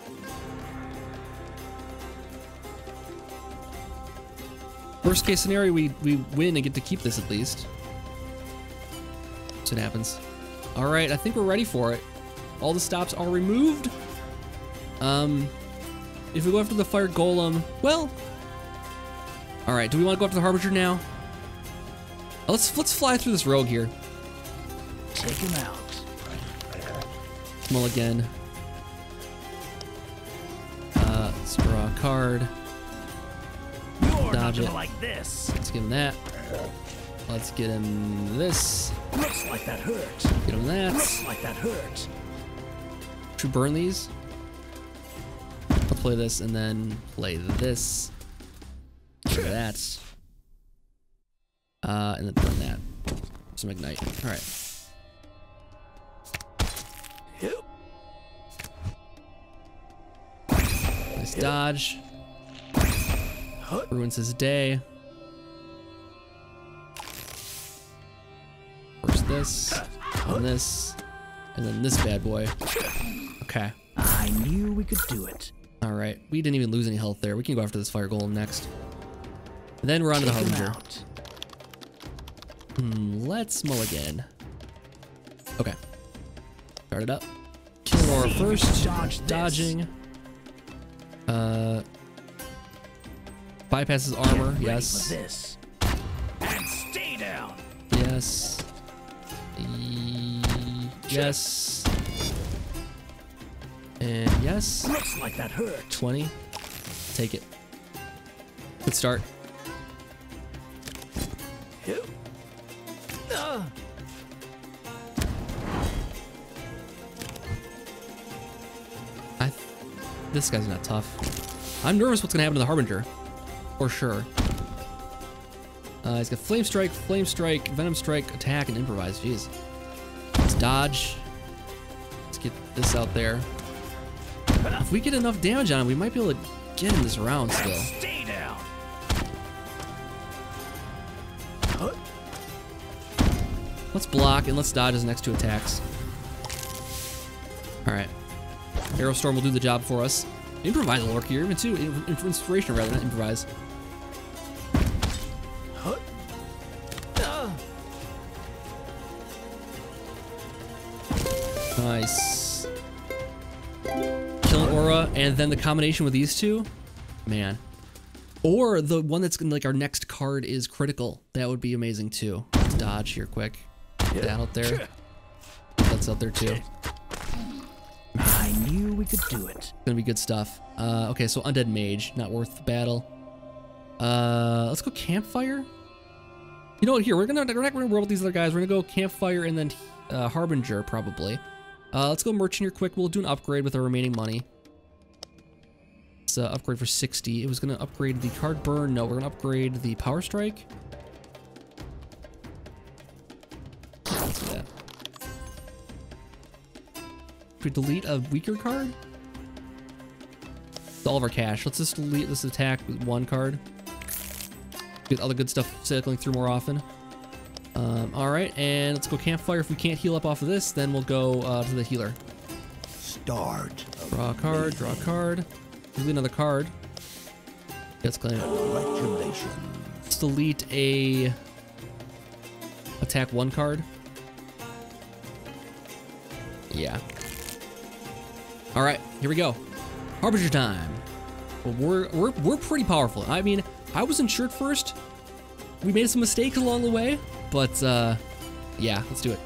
Worst case scenario, we, we win and get to keep this at least. So it happens. Alright, I think we're ready for it. All the stops are removed. Um, if we go after the fire golem, well... Alright, do we want to go after the Harbinger now? Let's, let's fly through this rogue here. Take him out. Mulligan. Uh, let's draw a card. You're Dodge not it. like this. Let's give him that. Let's get him this. Looks like that hurts. Get him that. Looks like that hurts. Should we burn these? Let's play this and then play this. Play that. Uh, and then burn that. Some ignite. All right. Yep. Nice dodge. Ruins his day. First this, and this, and then this bad boy. Okay. I knew we could do it. All right. We didn't even lose any health there. We can go after this fire golem next. And then we're on to the Harbinger. Hmm, let's mulligan. Okay. Start it up. Kill aura first. Dodge Dodging. Uh, bypasses armor. Yes. This. And stay down. Yes. E yes. And yes. Looks like that hurt. twenty. Take it. Good start. Yep. Uh. I th this guy's not tough. I'm nervous what's gonna happen to the Harbinger. For sure. Uh, he's got Flame Strike, Flame Strike, Venom Strike, Attack, and Improvise. Jeez. Let's dodge. Let's get this out there. If we get enough damage on him, we might be able to get him this round still. Stay down. Let's block and let's dodge his next two attacks. All right. Arrow Storm will do the job for us. Improvise will work here, even too. Inspiration rather than improvise. Nice. Killing aura, and then the combination with these two, man. Or the one that's gonna, like, our next card is critical. That would be amazing too. Let's dodge here quick. Get that out there. That's out there too. I knew we could do it. It's gonna be good stuff. Uh, okay, so undead mage, not worth the battle. Uh, let's go campfire. You know what? Here we're gonna we're not gonna roll with these other guys. We're gonna go campfire and then uh, Harbinger probably. Uh, let's go merchant here quick. We'll do an upgrade with our remaining money. Let's uh, upgrade for sixty. It was gonna upgrade the card burn. No, we're gonna upgrade the power strike. Let's do that. Should we delete a weaker card? It's all of our cash. Let's just delete this attack with one card. Get all the good stuff cycling through more often. Um, all right, and let's go campfire. If we can't heal up off of this, then we'll go uh, to the healer. Start. Draw a card, draw a card. Delete another card. Let's claim it. Congratulations. Let's delete a attack one card. Yeah. All right, here we go. Harbinger time. Well, we're we're we're pretty powerful. I mean, I wasn't sure at first. We made some mistakes along the way, but uh, yeah, let's do it.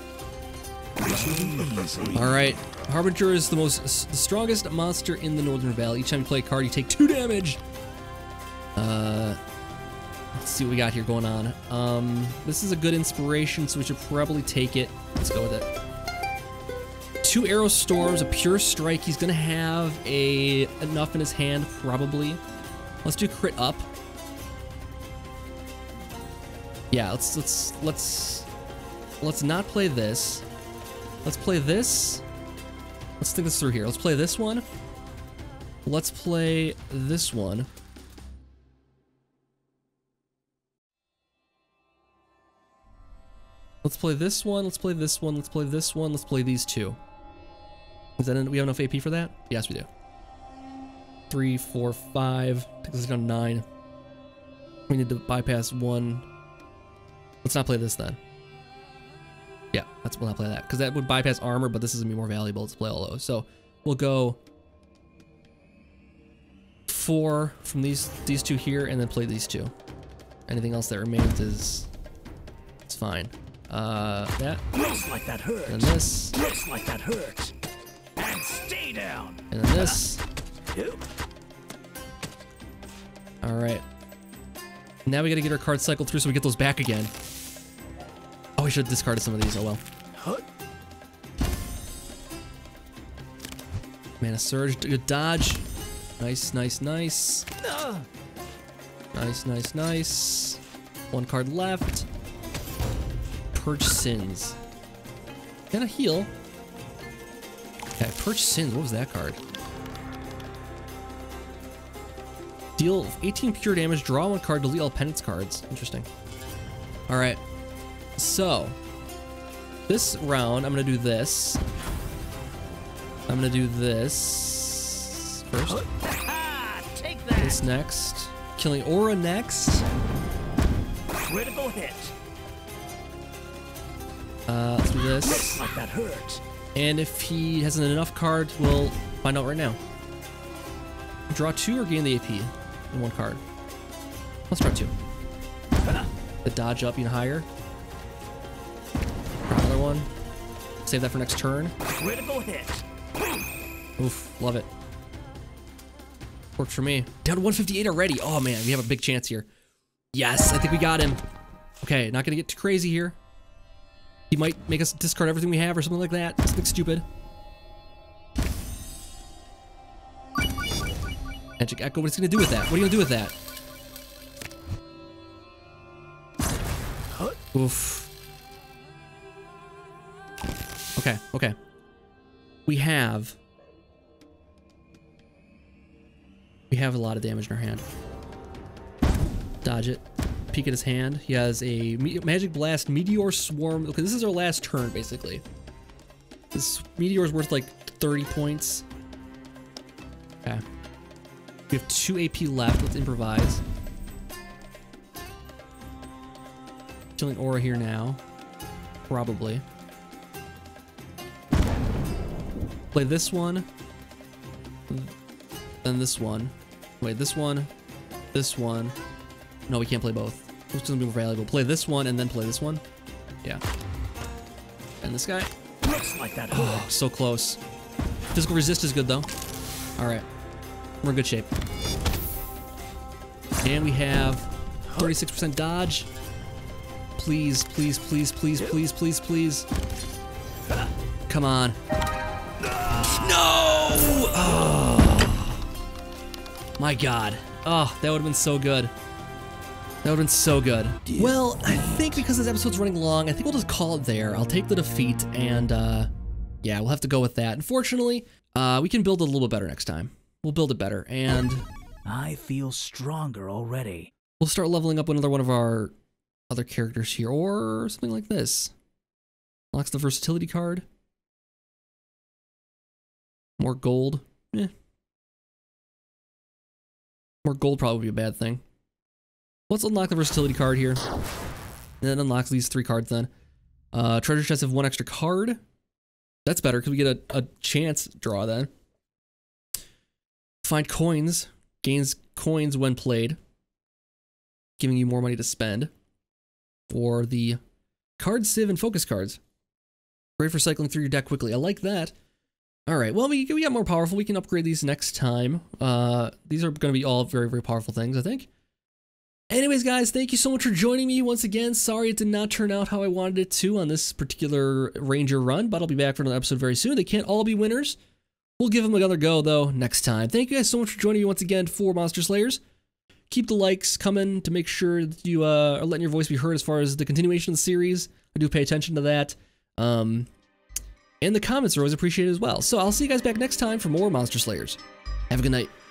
All right, Harbinger is the most the strongest monster in the Northern Valley. Each time you play a card, you take two damage. Uh, Let's see what we got here going on. Um, this is a good inspiration, so we should probably take it. Let's go with it. Two arrow storms, a pure strike. He's gonna have a enough in his hand, probably. Let's do crit up. Yeah, let's let's let's let's not play this. Let's play this. Let's think this through here. Let's play this one. Let's play this one. Let's play this one. Let's play this one. Let's play this one. Let's play these two. Is that in, we have enough A P for that? Yes, we do. Three, four, five. I think this is down to nine. We need to bypass one. Let's not play this then. Yeah, let's we'll not play that because that would bypass armor, but this is gonna be more valuable. Let's play all those. So we'll go four from these these two here, and then play these two. Anything else that remains is it's fine. Uh, that. Looks like that hurts. And this. Looks like that hurts. And stay down. And then this. All right. Now we gotta get our cards cycled through so we get those back again. Oh, we should have discarded some of these. Oh well. Mana surge, good dodge. Nice, nice, nice. Nice, nice, nice. One card left. Purge Sins. And a heal. Okay, Purge Sins. What was that card? Deal eighteen pure damage, draw one card, delete all penance cards. Interesting. All right. So, this round, I'm going to do this. I'm going to do this first. Take that. This next. Killing Aura next. Critical hit. Uh, let's do this. Looks like that hurts. And if he hasn't enough cards, we'll find out right now. Draw two or gain the A P in one card. Let's draw two. The dodge up even higher. Draw another one. Save that for next turn. Critical hit. Oof, love it. Works for me. Down to one fifty-eight already. Oh man, we have a big chance here. Yes, I think we got him. Okay, not gonna get too crazy here. He might make us discard everything we have or something like that. Something stupid. Magic Echo, what's he gonna do with that? What are you gonna do with that? Oof. Okay, okay. We have... We have a lot of damage in our hand. Dodge it. Peek at his hand. He has a me Magic Blast, Meteor Swarm. Okay, this is our last turn, basically. This Meteor is worth like thirty points. Okay. We have two A P left. Let's improvise. Killing Aura here now. Probably. Play this one. Then this one. Wait, this one. This one. No, we can't play both. It's gonna be more valuable. Play this one and then play this one. Yeah. And this guy. Looks like that. Oh, so close. Physical resist is good though. All right, we're in good shape. And we have thirty-six percent dodge. Please, please, please, please, please, please, please. Come on. No! Oh. My God. Oh, that would have been so good. That would have been so good. Well, I think because this episode's running long, I think we'll just call it there. I'll take the defeat, and uh, yeah, we'll have to go with that. Unfortunately, uh, we can build it a little bit better next time. We'll build it better, and I feel stronger already. We'll start leveling up another one of our other characters here, or something like this. Unlocks the versatility card. More gold. Eh. More gold probably would be a bad thing. Let's unlock the versatility card here. And then unlocks these three cards then. Uh, treasure chests have one extra card. That's better because we get a, a chance draw then. Find coins. Gains coins when played. Giving you more money to spend. Or the card sieve and focus cards. Great for cycling through your deck quickly. I like that. Alright, well, we, we got more powerful. We can upgrade these next time. Uh, these are going to be all very, very powerful things, I think. Anyways, guys, thank you so much for joining me once again. Sorry it did not turn out how I wanted it to on this particular Ranger run, but I'll be back for another episode very soon. They can't all be winners. We'll give them another go, though, next time. Thank you guys so much for joining me once again for Monster Slayers. Keep the likes coming to make sure that you uh, are letting your voice be heard as far as the continuation of the series. I do pay attention to that. Um, and the comments are always appreciated as well. So I'll see you guys back next time for more Monster Slayers. Have a good night.